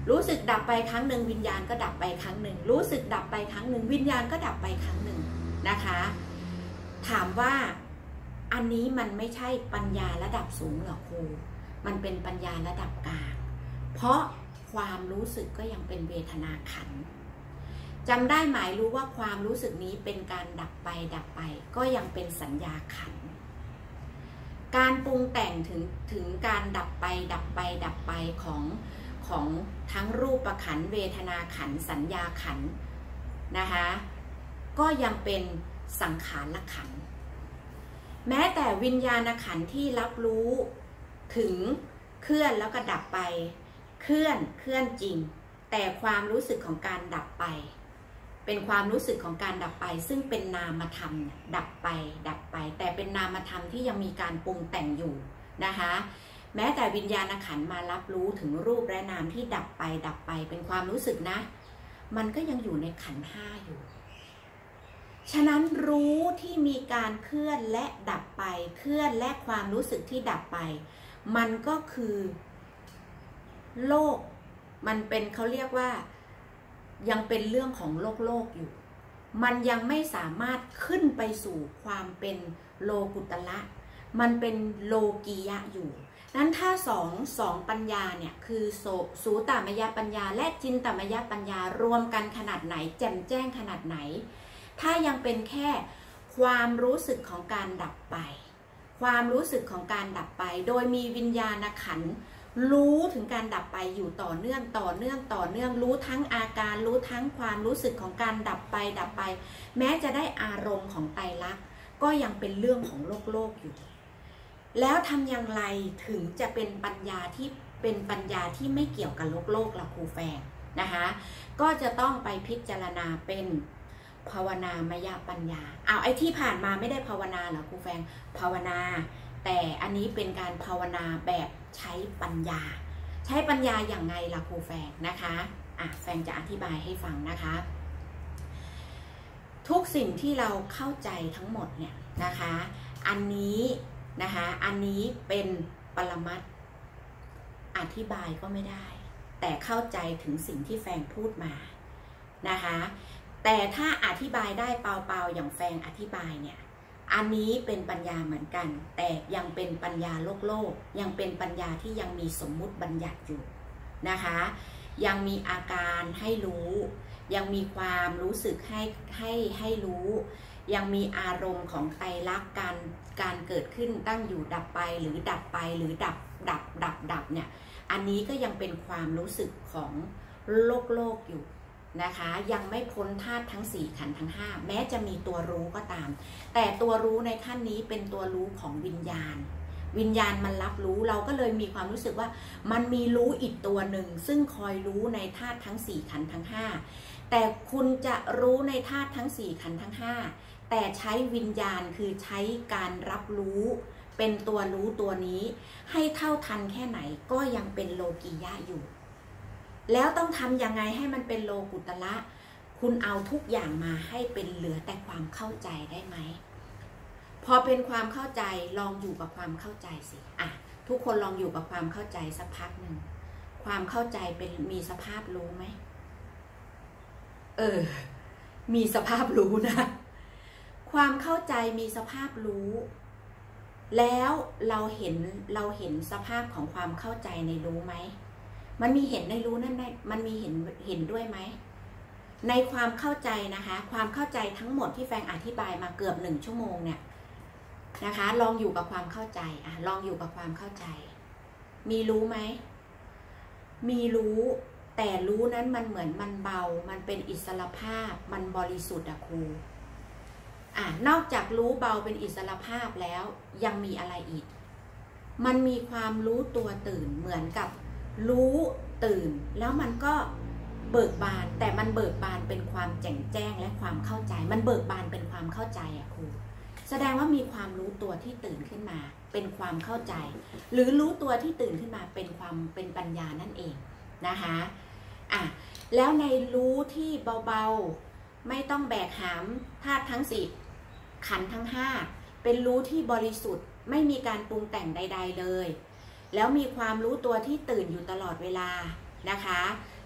รู้สึกดับไปครั้งหนึ่งวิญญาณก็ดับไปครั้งหนึ่งรู้สึกดับไปครั้งหนึ่งวิญญาณก็ดับไปครั้งหนึ่งนะคะถามว่าอันนี้มันไม่ใช่ปัญญาระดับสูงหรอกครูมันเป็นปัญญาระดับกลางเพราะความรู้สึกก็ยังเป็นเวทนาขันธ์จำได้หมายรู้ว่าความรู้สึกนี้เป็นการดับไปดับไปก็ยังเป็นสัญญาขันธ์การปรุงแต่งถึงถึงการดับไปดับไปดับไปของของทั้งรูปขันธ์เวทนาขันธ์สัญญาขันธ์นะคะก็ยังเป็นสังขารขันธ์แม้แต่วิญญาณขันธ์ที่รับรู้ถึงเคลื่อนแล้วก็ดับไปเคลื่อนเคลื่อนจริงแต่ความรู้สึกของการดับไปเป็นความรู้สึกของการดับไปซึ่งเป็นนามธรรมดับไปดับไปแต่เป็นนามธรรมที่ยังมีการปรุงแต่งอยู่นะคะแม้แต่วิญญาณขันธ์มารับรู้ถึงรูปและนามที่ดับไปดับไปเป็นความรู้สึกนะมันก็ยังอยู่ในขันธ์ห้าอยู่ฉะนั้นรู้ที่มีการเคลื่อนและดับไปเคลื่อนและความรู้สึกที่ดับไปมันก็คือโลกมันเป็นเขาเรียกว่ายังเป็นเรื่องของโลกโลกอยู่มันยังไม่สามารถขึ้นไปสู่ความเป็นโลกุตละมันเป็นโลกียะอยู่นั้นถ้าสองสองปัญญาเนี่ยคือโสสูตามยปัญญาและจินตามยปัญญารวมกันขนาดไหนแจ่มแจ้งขนาดไหนถ้ายังเป็นแค่ความรู้สึกของการดับไปความรู้สึกของการดับไปโดยมีวิญญาณขันธ์รู้ถึงการดับไปอยู่ต่อเนื่องต่อเนื่องต่อเนื่องรู้ทั้งอาการรู้ทั้งความรู้สึกของการดับไปดับไปแม้จะได้อารมณ์ของไตรลักษณ์ก็ยังเป็นเรื่องของโลกโลกอยู่แล้วทำอย่างไรถึงจะเป็นปัญญาที่เป็นปัญญาที่ไม่เกี่ยวกับโลกโลกล่ะครูแฟงนะคะก็จะต้องไปพิจารณาเป็นภาวนามยปัญญาเอาไอ้ที่ผ่านมาไม่ได้ภาวนาเหรอครูแฟงภาวนาแต่อันนี้เป็นการภาวนาแบบใช้ปัญญาใช้ปัญญาอย่างไงล่ะครูแฟงนะคะอ่ะแฟงจะอธิบายให้ฟังนะคะทุกสิ่งที่เราเข้าใจทั้งหมดเนี่ยนะคะอันนี้นะคะอันนี้เป็นปรมัตถ์อธิบายก็ไม่ได้แต่เข้าใจถึงสิ่งที่แฟงพูดมานะคะแต่ถ้าอธิบายได้เปล่าๆอย่างแฟงอธิบายเนี่ยอันนี้เป็นปัญญาเหมือนกันแต่ยังเป็นปัญญาโลกโลกยังเป็นปัญญาที่ยังมีสมมุติบัญญัติอยู่นะคะยังมีอาการให้รู้ยังมีความรู้สึกให้ให้ให้รู้ยังมีอารมณ์ของไตรลักษณ์การการเกิดขึ้นตั้งอยู่ดับไปหรือดับไปหรือดับดับดับดับเนี่ยอันนี้ก็ยังเป็นความรู้สึกของโลกโลกอยู่นะคะยังไม่พ้นธาตุทั้งสี่ขันธ์ทั้งห้าแม้จะมีตัวรู้ก็ตามแต่ตัวรู้ในขั้นนี้เป็นตัวรู้ของวิญญาณวิญญาณมันรับรู้เราก็เลยมีความรู้สึกว่ามันมีรู้อีกตัวหนึ่งซึ่งคอยรู้ในธาตุทั้งสี่ขันธ์ทั้งห้าแต่คุณจะรู้ในธาตุทั้งสี่ขันธ์ทั้งห้าแต่ใช้วิญญาณคือใช้การรับรู้เป็นตัวรู้ตัวนี้ให้เท่าทันแค่ไหนก็ยังเป็นโลกียะอยู่แล้วต้องทำยังไงให้มันเป็นโลกุตละคุณเอาทุกอย่างมาให้เป็นเหลือแต่ความเข้าใจได้ไหมพอเป็นความเข้าใจลองอยู่กับความเข้าใจสิอ่ะทุกคนลองอยู่กับความเข้าใจสักพักหนึ่งความเข้าใจเป็นมีสภาพรู้ไหมเออมีสภาพรู้นะความเข้าใจมีสภาพรู้แล้วเราเห็นเราเห็นสภาพของความเข้าใจในรู้ไหมมันมีเห็นในรู้นั่นมันมีเห็นเห็นด้วยไหมในความเข้าใจนะคะความเข้าใจทั้งหมดที่แฟงอธิบายมาเกือบหนึ่งชั่วโมงเนี่ยนะคะลองอยู่กับความเข้าใจอ่ะลองอยู่กับความเข้าใจมีรู้ไหมมีรู้แต่รู้นั้นมันเหมือนมันเบามันเป็นอิสรภาพมันบริสุทธิ์อะครูอ่ะนอกจากรู้เบาเป็นอิสรภาพแล้วยังมีอะไรอีกมันมีความรู้ตัวตื่นเหมือนกับรู้ตื่นแล้วมันก็เบิกบานแต่มันเบิกบานเป็นความแจ่มแจ้งและความเข้าใจมันเบิกบานเป็นความเข้าใจอะครูแสดงว่ามีความรู้ตัวที่ตื่นขึ้นมาเป็นความเข้าใจหรือรู้ตัวที่ตื่นขึ้นมาเป็นความเป็นปัญญานั่นเองนะคะอ่ะแล้วในรู้ที่เบาๆไม่ต้องแบกหามธาตุทั้งสี่ขันธ์ทั้งห้าเป็นรู้ที่บริสุทธิ์ไม่มีการปรุงแต่งใดๆเลยแล้วมีความรู้ตัวที่ตื่นอยู่ตลอดเวลานะคะ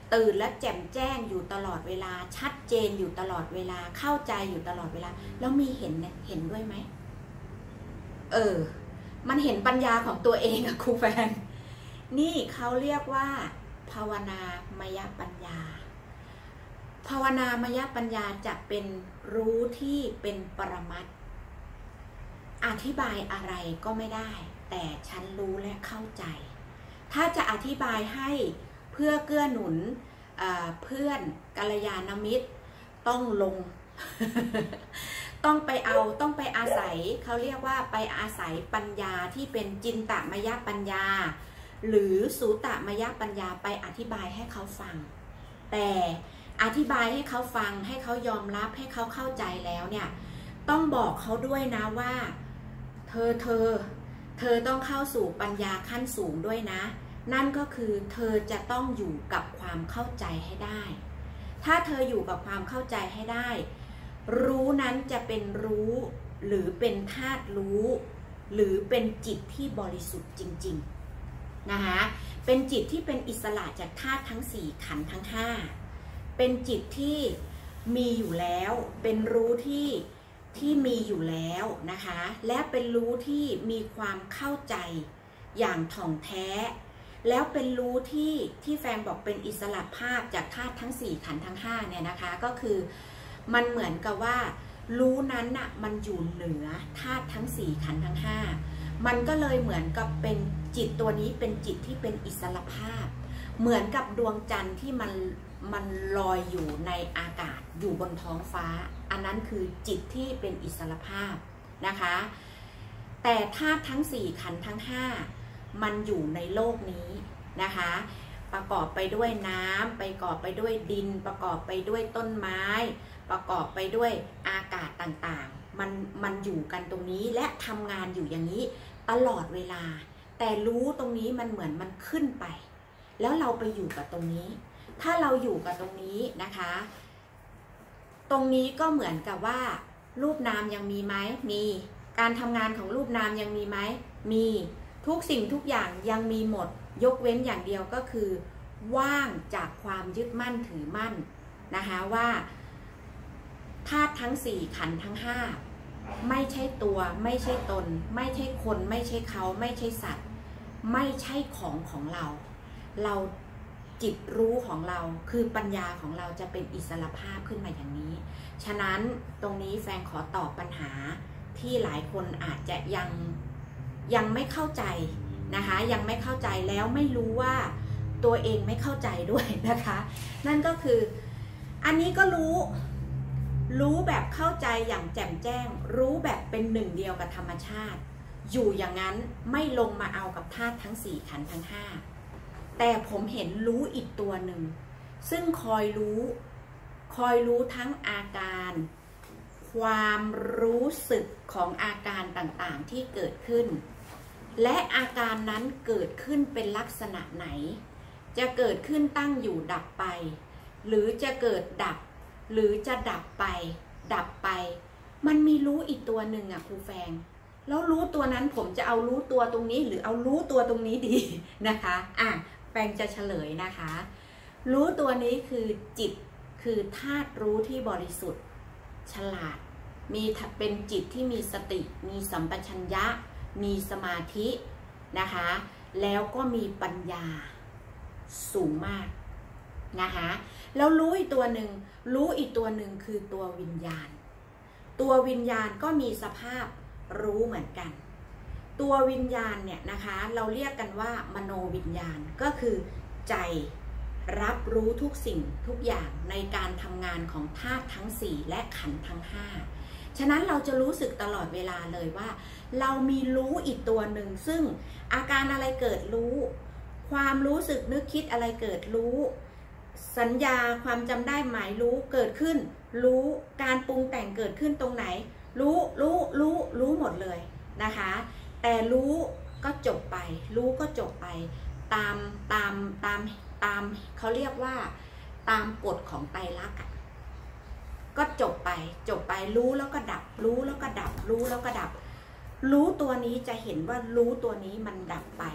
ตื่นและแจ่มแจ้งอยู่ตลอดเวลาชัดเจนอยู่ตลอดเวลาเข้าใจอยู่ตลอดเวลาแล้วมีเห็นเนี่ยเห็นด้วยไหมเออมันเห็นปัญญาของตัวเองอะครูแฟนนี่เขาเรียกว่าภาวนามยปัญญาภาวนามยปัญญาจะเป็นรู้ที่เป็นปรมัตถ์อธิบายอะไรก็ไม่ได้แต่ฉันรู้และเข้าใจถ้าจะอธิบายให้เพื่อเกื้อหนุนเพื่อนกัลยาณมิตรต้องลง ต้องไปเอาต้องไปอาศัยเขาเรียกว่าไปอาศัยปัญญาที่เป็นจินตมยปัญญาหรือสูตมยปัญญาไปอธิบายให้เขาฟังแต่อธิบายให้เขาฟังให้เขายอมรับให้เขาเข้าใจแล้วเนี่ยต้องบอกเขาด้วยนะว่าเธอเธอเธอต้องเข้าสู่ปัญญาขั้นสูงด้วยนะนั่นก็คือเธอจะต้องอยู่กับความเข้าใจให้ได้ถ้าเธออยู่กับความเข้าใจให้ได้รู้นั้นจะเป็นรู้หรือเป็นธาตุรู้หรือเป็นจิตที่บริสุทธิ์จริงๆนะคะเป็นจิตที่เป็นอิสระจากธาตุทั้งสี่ขันธ์ทั้งห้าเป็นจิตที่มีอยู่แล้วเป็นรู้ที่ที่มีอยู่แล้วนะคะและเป็นรู้ที่มีความเข้าใจอย่างถ่องแท้แล้วเป็นรู้ที่ที่แฟนบอกเป็นอิสระภาพจากธาตุทั้งสี่ขันธ์ทั้งห้าเนี่ยนะคะก็คือมันเหมือนกับว่ารู้นั้นน่ะมันอยู่เหนือธาตุทั้งสี่ขันธ์ทั้งห้ามันก็เลยเหมือนกับเป็นจิตตัวนี้เป็นจิตที่เป็นอิสระภาพเหมือนกับดวงจันทร์ที่มันมันลอยอยู่ในอากาศอยู่บนท้องฟ้าอันนั้นคือจิตที่เป็นอิสระภาพนะคะแต่ธาตุทั้งสี่ขันธ์ทั้งห้ามันอยู่ในโลกนี้นะคะประกอบไปด้วยน้ำประกอบไปด้วยดินประกอบไปด้วยต้นไม้ประกอบไปด้วยอากาศต่างๆมันมันอยู่กันตรงนี้และทำงานอยู่อย่างนี้ตลอดเวลาแต่รู้ตรงนี้มันเหมือนมันขึ้นไปแล้วเราไปอยู่กับตรงนี้ถ้าเราอยู่กับตรงนี้นะคะตรงนี้ก็เหมือนกับว่ารูปนามยังมีไหมมีการทำงานของรูปนามยังมีไหมมีทุกสิ่งทุกอย่างยังมีหมดยกเว้นอย่างเดียวก็คือว่างจากความยึดมั่นถือมั่นนะคะว่าธาตุทั้งสี่ขันธ์ทั้งห้าไม่ใช่ตัวไม่ใช่ตนไม่ใช่คนไม่ใช่เขาไม่ใช่สัตว์ไม่ใช่ของของเราเราจิตรู้ของเราคือปัญญาของเราจะเป็นอิสระภาพขึ้นมาอย่างนี้ฉะนั้นตรงนี้แฟนขอตอบปัญหาที่หลายคนอาจจะยังยังไม่เข้าใจนะคะยังไม่เข้าใจแล้วไม่รู้ว่าตัวเองไม่เข้าใจด้วยนะคะนั่นก็คืออันนี้ก็รู้รู้แบบเข้าใจอย่างแจ่มแจ้งรู้แบบเป็นหนึ่งเดียวกับธรรมชาติอยู่อย่างนั้นไม่ลงมาเอากับธาตุทั้งสี่ขันธ์ทั้งห้าแต่ผมเห็นรู้อีกตัวหนึ่งซึ่งคอยรู้คอยรู้ทั้งอาการความรู้สึกของอาการต่างๆที่เกิดขึ้นและอาการนั้นเกิดขึ้นเป็นลักษณะไหนจะเกิดขึ้นตั้งอยู่ดับไปหรือจะเกิดดับหรือจะดับไปดับไปมันมีรู้อีกตัวหนึ่งอ่ะครูแฟงแล้วรู้ตัวนั้นผมจะเอารู้ตัวตรงนี้หรือเอารู้ตัวตรงนี้ดีนะคะอ่ะแฟงจะเฉลยนะคะรู้ตัวนี้คือจิตคือธาตุรู้ที่บริสุทธิ์ฉลาดมีเป็นจิตที่มีสติมีสัมปชัญญะมีสมาธินะคะแล้วก็มีปัญญาสูงมากนะคะแล้วรู้อีกตัวหนึ่งรู้อีกตัวหนึ่งคือตัววิญญาณตัววิญญาณก็มีสภาพรู้เหมือนกันตัววิญญาณเนี่ยนะคะเราเรียกกันว่ามโนวิญญาณก็คือใจรับรู้ทุกสิ่งทุกอย่างในการทำงานของธาตุทั้งสี่และขันธ์ทั้งห้าฉะนั้นเราจะรู้สึกตลอดเวลาเลยว่าเรามีรู้อีกตัวหนึ่งซึ่งอาการอะไรเกิดรู้ความรู้สึกนึกคิดอะไรเกิดรู้สัญญาความจำได้หมายรู้เกิดขึ้นรู้การปรุงแต่งเกิดขึ้นตรงไหนรู้รู้รู้รู้หมดเลยนะคะแต่รู้ก็จบไปรู้ก็จบไปตามตามตามตามเขาเรียกว่าตามกฎของไตรลักษณ์ก็จบไปจบไปรู้แล้วก็ดับรู้แล้วก็ดับรู้แล้วก็ดับรู้ตัวนี้จะเห็นว่ารู้ตัวนี้มันดับไป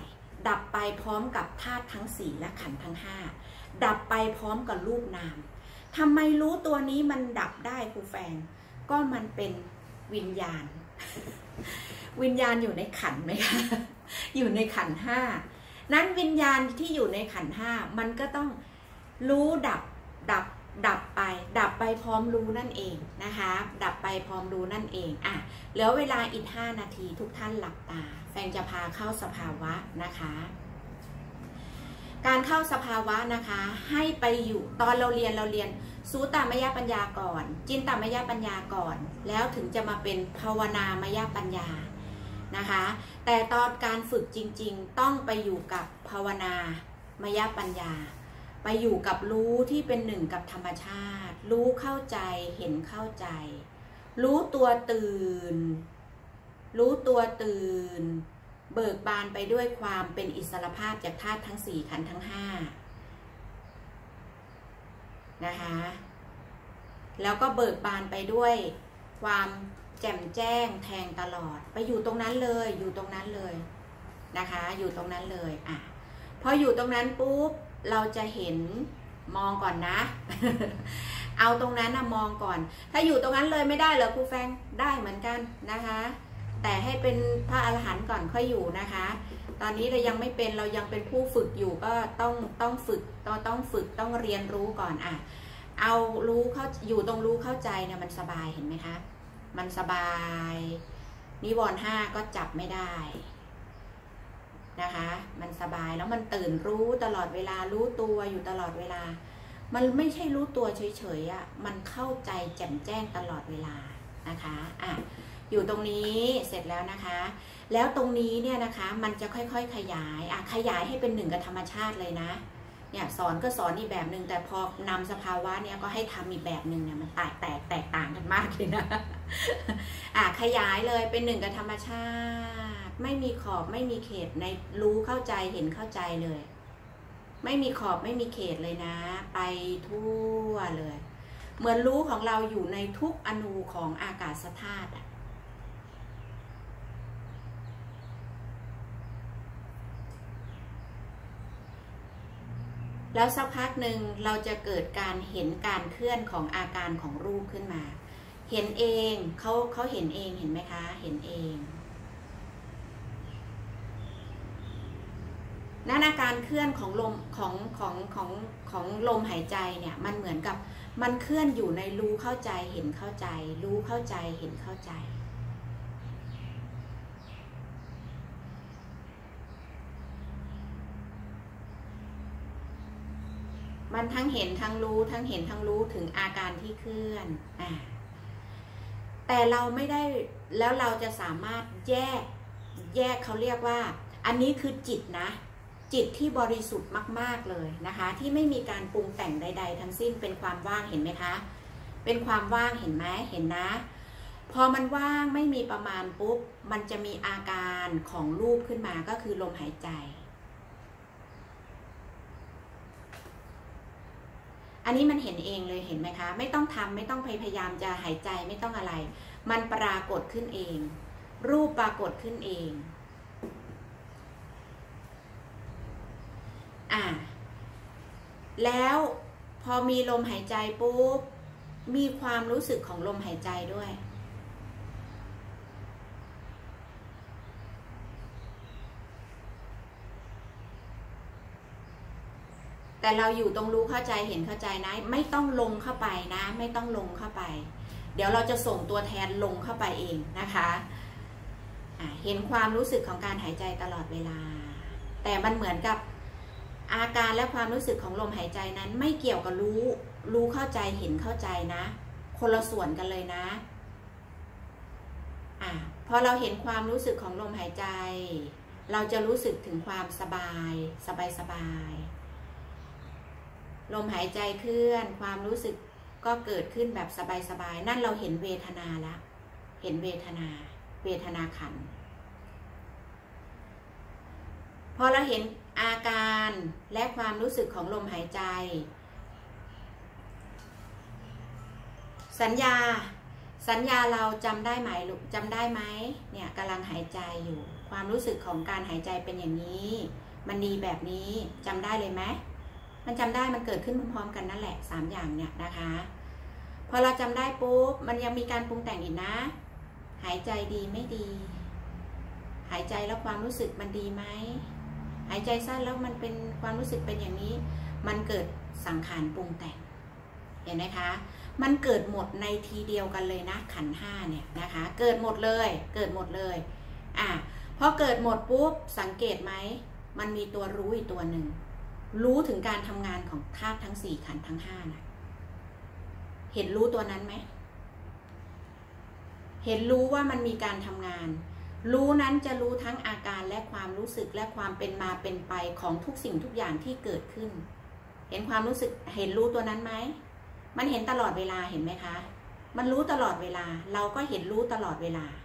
ดับไปพร้อมกับธาตุทั้งสี่และขันธ์ทั้งห้าดับไปพร้อมกับรูปนามทำไมรู้ตัวนี้มันดับได้ครูแฟงก็มันเป็นวิญญาณ วิญญาณอยู่ในขันธ์ไหมคะอยู่ในขันธ์ห้านั้นวิญญาณที่อยู่ในขันธ์ห้ามันก็ต้องรู้ดับดับดับไปดับไปพร้อมรู้นั่นเองนะคะดับไปพร้อมรู้นั่นเองอ่ะเหลือเวลาอีกห้านาทีทุกท่านหลับตาแฟงจะพาเข้าสภาวะนะคะการเข้าสภาวะนะคะให้ไปอยู่ตอนเราเรียนเราเรียนสูตามยปัญญาก่อนจินตามยปัญญาก่อนแล้วถึงจะมาเป็นภาวนามยปัญญานะคะแต่ตอนการฝึกจริงๆต้องไปอยู่กับภาวนามยปัญญาไปอยู่กับรู้ที่เป็นหนึ่งกับธรรมชาติรู้เข้าใจเห็นเข้าใจรู้ตัวตื่นรู้ตัวตื่นเบิกบานไปด้วยความเป็นอิสรภาพจากธาตุทั้งสี่ขันธ์ทั้งห้านะคะแล้วก็เบิกบานไปด้วยความแจ่มแจ้งแทงตลอดไปอยู่ตรงนั้นเลยอยู่ตรงนั้นเลยนะคะอยู่ตรงนั้นเลยอ่ะพออยู่ตรงนั้นปุ๊บเราจะเห็นมองก่อนนะ เอาตรงนั้นนะมองก่อนถ้าอยู่ตรงนั้นเลยไม่ได้เหรอครูแฟงได้เหมือนกันนะคะแต่ให้เป็นพระอรหันต์ก่อนค่อยอยู่นะคะตอนนี้เรายังไม่เป็นเรายังเป็นผู้ฝึกอยู่ก็ต้องต้องฝึกต้องต้องฝึกต้องเรียนรู้ก่อนอ่ะเอารู้เข้าอยู่ตรงรู้เข้าใจเนี่ยมันสบายเห็นไหมคะมันสบายนิวรณ์ห้าก็จับไม่ได้นะคะมันสบายแล้วมันตื่นรู้ตลอดเวลารู้ตัวอยู่ตลอดเวลามันไม่ใช่รู้ตัวเฉยๆอ่ะมันเข้าใจแจ่มแจ้งตลอดเวลานะคะอ่ะอยู่ตรงนี้เสร็จแล้วนะคะแล้วตรงนี้เนี่ยนะคะมันจะค่อยๆขยายอ่ะขยายให้เป็นหนึ่งกับธรรมชาติเลยนะเนี่ยสอนก็สอนอีกแบบหนึ่งแต่พอนำสภาวะเนี่ยก็ให้ทำอีกแบบหนึ่งเนี่ยมันแตกแตกแตกต่างกันมากเลยนะอ่ะขยายเลยเป็นหนึ่งกับธรรมชาติไม่มีขอบไม่มีเขตในรู้เข้าใจเห็นเข้าใจเลยไม่มีขอบไม่มีเขตเลยนะไปทั่วเลยเหมือนรู้ของเราอยู่ในทุกอนูของอากาศธาตุแล้วสักพักหนึ่งเราจะเกิดการเห็นการเคลื่อนของอาการของรูปขึ้นมาเห็นเองเขาเขาเห็นเองเห็นไหมคะเห็นเองนั่นอาการเคลื่อนของลมของของของของลมหายใจเนี่ยมันเหมือนกับมันเคลื่อนอยู่ในรู้เข้าใจเห็นเข้าใจรู้เข้าใจเห็นเข้าใจมันทั้งเห็นทั้งรู้ทั้งเห็นทั้งรู้ถึงอาการที่เคลื่อนอ่าแต่เราไม่ได้แล้วเราจะสามารถแยกแยกเขาเรียกว่าอันนี้คือจิตนะจิตที่บริสุทธิ์มากๆเลยนะคะที่ไม่มีการปรุงแต่งใดๆทั้งสิ้นเป็นความว่างเห็นไหมคะเป็นความว่างเห็นไหมเห็นนะพอมันว่างไม่มีประมาณปุ๊บมันจะมีอาการของรูปขึ้นมาก็คือลมหายใจอันนี้มันเห็นเองเลยเห็นไหมคะไม่ต้องทำไม่ต้องพยายามจะหายใจไม่ต้องอะไรมันปรากฏขึ้นเองรูปปรากฏขึ้นเองอ่ะแล้วพอมีลมหายใจปุ๊บมีความรู้สึกของลมหายใจด้วยแต่เราอยู่ตรงรู้เข้าใจเห็นเข้าใจนะไม่ต้องลงเข้าไปนะไม่ต้องลงเข้าไปเดี๋ยวเราจะส่งตัวแทนลงเข้าไปเองนะคะอ่ะเห็นความรู้สึกของการหายใจตลอดเวลาแต่มันเหมือนกับอาการและความรู้สึกของลมหายใจนั้นไม่เกี่ยวกับรู้รู้เข้าใจเห็นเข้าใจนะคนละส่วนกันเลยนะอ่ะพอเราเห็นความรู้สึกของลมหายใจเราจะรู้สึกถึงความสบายสบายสบายลมหายใจเคลื่อนความรู้สึกก็เกิดขึ้นแบบสบายสบายนั่นเราเห็นเวทนาแล้วเห็นเวทนาเวทนาขันธ์พอเราเห็นอาการและความรู้สึกของลมหายใจสัญญาสัญญาเราจำได้ไหมลูกจำได้ไหมเนี่ยกำลังหายใจอยู่ความรู้สึกของการหายใจเป็นอย่างนี้มันดีแบบนี้จำได้เลยไหมมันจำได้มันเกิดขึ้นพร้อมๆกันนั่นแหละสามอย่างเนี่ยนะคะพอเราจำได้ปุ๊บมันยังมีการปรุงแต่งอีกนะหายใจดีไม่ดีหายใจแล้วความรู้สึกมันดีไหมหายใจสั้นแล้วมันเป็นความรู้สึกเป็นอย่างนี้มันเกิดสังขารปรุงแต่งเห็นไหมคะมันเกิดหมดในทีเดียวกันเลยนะขันธ์ห้าเนี่ยนะคะเกิดหมดเลยเกิดหมดเลยอ่ะพอเกิดหมดปุ๊บสังเกตไหมมันมีตัวรู้อีกตัวหนึ่งรู้ถึงการทำงานของธาตุทั้งสี่ขันธ์ทั้งห้านะเห็นรู้ตัวนั้นไหมเห็นรู้ว่ามันมีการทำงานรู้นั้นจะรู้ทั้งอาการและความรู้สึกและความเป็นมาเป็นไปของทุกสิ่งทุกอย่างที่เกิดขึ้นเห็นความรู้สึกเห็นรู้ตัวนั้นไหมมันเห็นตลอดเวลาเห็นไหมคะมันรู้ตลอดเวลาเราก็เห็นรู้ตลอดเวลา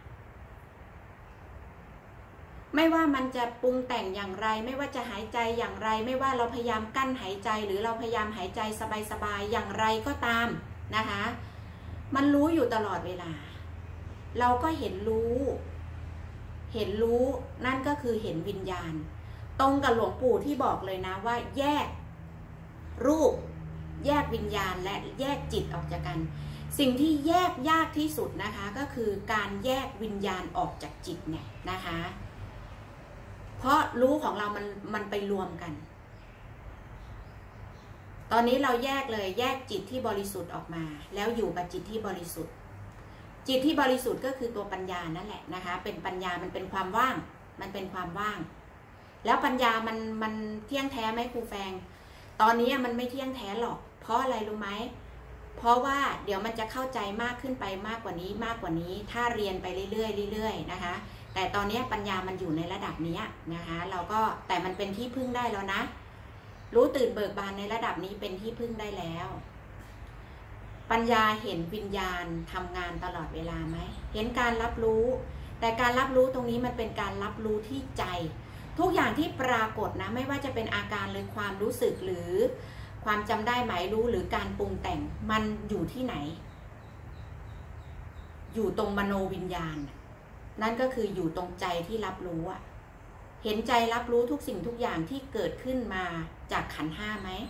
ไม่ว่ามันจะปรุงแต่งอย่างไรไม่ว่าจะหายใจอย่างไรไม่ว่าเราพยายามกั้นหายใจหรือเราพยายามหายใจสบายๆอย่างไรก็ตามนะคะมันรู้อยู่ตลอดเวลาเราก็เห็นรู้เห็นรู้นั่นก็คือเห็นวิญญาณตรงกับหลวงปู่ที่บอกเลยนะว่าแยกรูปแยกวิญญาณและแยกจิตออกจากกันสิ่งที่แยกยากที่สุดนะคะก็คือการแยกวิญญาณออกจากจิตเนี่ยนะคะเพราะรู้ของเรามันมันไปรวมกันตอนนี้เราแยกเลยแยกจิตที่บริสุทธิ์ออกมาแล้วอยู่กับจิตที่บริสุทธิ์จิตที่บริสุทธิ์ก็คือตัวปัญญานั่นแหละนะคะเป็นปัญญามันเป็นความว่างมันเป็นความว่างแล้วปัญญามันมันเที่ยงแท้ไหมครูแฟงตอนนี้มันไม่เที่ยงแท้หรอกเพราะอะไรรู้ไหมเพราะว่าเดี๋ยวมันจะเข้าใจมากขึ้นไปมากกว่านี้มากกว่านี้ถ้าเรียนไปเรื่อยๆเรื่อยๆนะคะแต่ตอนนี้ปัญญามันอยู่ในระดับนี้นะคะเราก็แต่มันเป็นที่พึ่งได้แล้วนะรู้ตื่นเบิกบานในระดับนี้เป็นที่พึ่งได้แล้วปัญญาเห็นวิญญาณทำงานตลอดเวลาไหมเห็นการรับรู้แต่การรับรู้ตรงนี้มันเป็นการรับรู้ที่ใจทุกอย่างที่ปรากฏนะไม่ว่าจะเป็นอาการหรือความรู้สึกหรือความจำได้หมายรู้หรือการปรุงแต่งมันอยู่ที่ไหนอยู่ตรงมโนวิญญาณนั่นก็คืออยู่ตรงใจที่รับรู้อะเห็นใจรับรู้ทุกสิ่งทุกอย่างที่เกิดขึ้นมาจากขันธ์ห้าไหม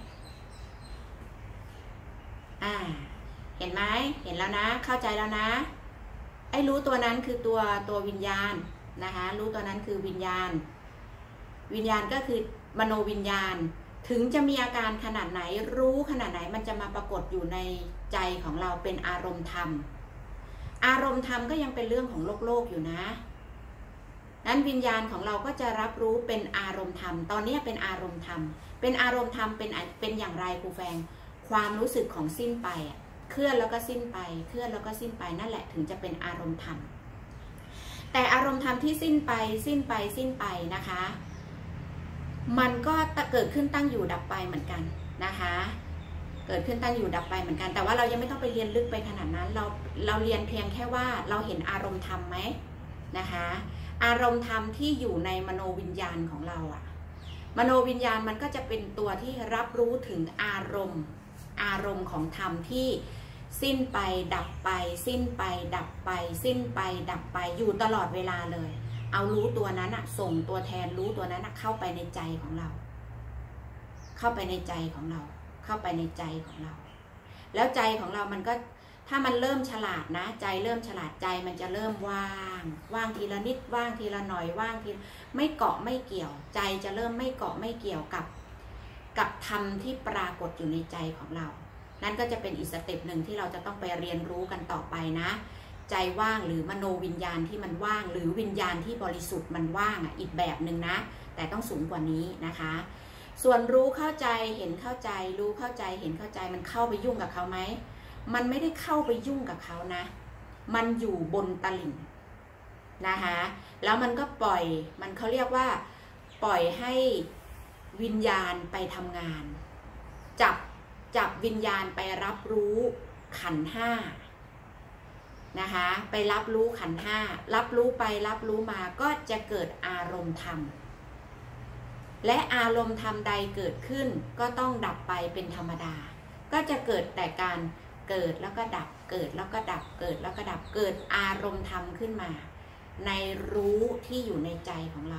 อ่าเห็นไหมเห็นแล้วนะเข้าใจแล้วนะไอ้รู้ตัวนั้นคือตัวตัววิญญาณนะคะรู้ตัวนั้นคือวิญญาณวิญญาณก็คือมโนวิญญาณถึงจะมีอาการขนาดไหนรู้ขนาดไหนมันจะมาปรากฏอยู่ในใจของเราเป็นอารมณ์ธรรมอารมณ์ธรรมก็ยังเป็นเรื่องของโลกโลกอยู่นะนั้นวิญญาณของเราก็จะรับรู้เป็นอารมณ์ธรรมตอนนี้เป็นอารมณ์ธรรมเป็นอารมณ์ธรรมเป็นเป็นอย่างไรครูแฟงความรู้สึกของสิ้นไปเคลื่อนแล้วก็สิ้นไปเคลื่อนแล้วก็สิ้นไปนั่นแหละถึงจะเป็นอารมณ์ธรรมแต่อารมณ์ธรรมที่สิ้นไปสิ้นไปสิ้นไปนะคะมันก็เกิดขึ้นตั้งอยู่ดับไปเหมือนกันนะคะเกิดขึ้นตั้งอยู่ดับไปเหมือนกันแต่ว่าเรายังไม่ต้องไปเรียนลึกไปขนาดนั้นเราเราเรียนเพียงแค่ว่าเราเห็นอารมณ์ธรรมไหมนะคะอารมณ์ธรรมที่อยู่ในมโนวิญญาณของเราอะมโนวิญญาณมันก็จะเป็นตัวที่รับรู้ถึงอารมณ์อารมณ์ของธรรมที่สิ้นไปดับไปสิ้นไปดับไปสิ้นไปดับไปอยู่ตลอดเวลาเลยเอารู้ตัวนั้นอะส่งตัวแทนรู้ตัวนั้นอะเข้าไปในใจของเราเข้าไปในใจของเราเข้าไปในใจของเราแล้วใจของเรามันก็ถ้ามันเริ่มฉลาดนะใจเริ่มฉลาดใจมันจะเริ่มว่างว่างทีละนิดว่างทีละหน่อยว่างทีไม่เกาะไม่เกี่ยวใจจะเริ่มไม่เกาะไม่เกี่ยวกับกับธรรมที่ปรากฏอยู่ในใจของเรานั่นก็จะเป็นอีกสเต็ปหนึ่งที่เราจะต้องไปเรียนรู้กันต่อไปนะใจว่างหรือมโนวิญญาณที่มันว่างหรือวิญญาณที่บริสุทธิ์มันว่างอ่ะอีกแบบหนึ่งนะแต่ต้องสูงกว่านี้นะคะส่วนรู้เข้าใจเห็นเข้าใจรู้เข้าใจเห็นเข้าใจมันเข้าไปยุ่งกับเขาไหมมันไม่ได้เข้าไปยุ่งกับเขานะมันอยู่บนตลิ่งนะคะแล้วมันก็ปล่อยมันเขาเรียกว่าปล่อยให้วิญญาณไปทำงานจับจับวิญญาณไปรับรู้ขันธ์ห้านะคะไปรับรู้ขันธ์ห้ารับรู้ไปรับรู้มาก็จะเกิดอารมณ์ธรรมและอารมณ์ธรรมใดเกิดขึ้นก็ต้องดับไปเป็นธรรมดาก็จะเกิดแต่การเกิดแล้วก็ดับเกิดแล้วก็ดับเกิดแล้วก็ดับเกิดอารมณ์ธรรมขึ้นมาในรู้ที่อยู่ในใจของเรา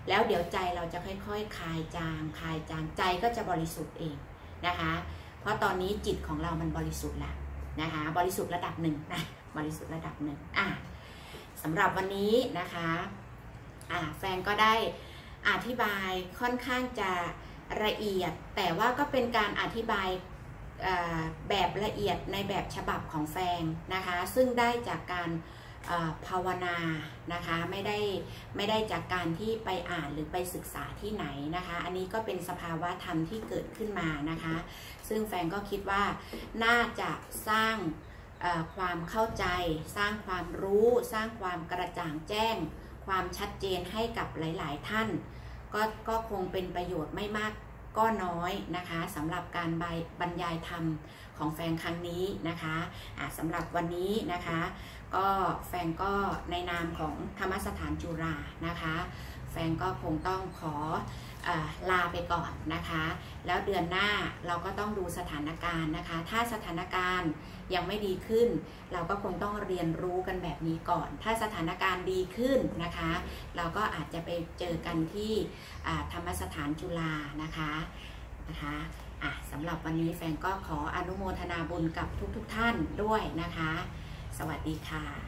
แล้วเดี๋ยวใจเราจะค่อยๆคลายจางคลายจางใจก็จะบริสุทธิ์เองนะคะเพราะตอนนี้จิตของเรามันบริสุทธิ์แล้วนะคะบริสุทธิ์ระดับหนึ่งนะบริสุทธิ์ระดับหนึ่งอ่ะสำหรับวันนี้นะคะอ่ะแฟนก็ได้อธิบายค่อนข้างจะละเอียดแต่ว่าก็เป็นการอธิบายแบบละเอียดในแบบฉบับของแฟนนะคะซึ่งได้จากการภาวนานะคะไม่ได้ไม่ได้จากการที่ไปอ่านหรือไปศึกษาที่ไหนนะคะอันนี้ก็เป็นสภาวะธรรมที่เกิดขึ้นมานะคะซึ่งแฟนก็คิดว่าน่าจะสร้างความเข้าใจสร้างความรู้สร้างความกระจ่างแจ้งความชัดเจนให้กับหลายๆท่านก็ก็คงเป็นประโยชน์ไม่มากก็น้อยนะคะสำหรับการบรรยายธรรมของแฟนครั้งนี้นะคะะสำหรับวันนี้นะคะก็แฟนก็ในนามของธรรมสถานจุฬานะคะแฟนก็คงต้องขอเอ่อลาไปก่อนนะคะแล้วเดือนหน้าเราก็ต้องดูสถานการณ์นะคะถ้าสถานการณ์ยังไม่ดีขึ้นเราก็คงต้องเรียนรู้กันแบบนี้ก่อนถ้าสถานการณ์ดีขึ้นนะคะเราก็อาจจะไปเจอกันที่ธรรมสถานจุฬานะคะนะคะอ่ะสำหรับวันนี้แฟนก็ขออนุโมทนาบุญกับทุกๆ ท่านด้วยนะคะสวัสดีค่ะ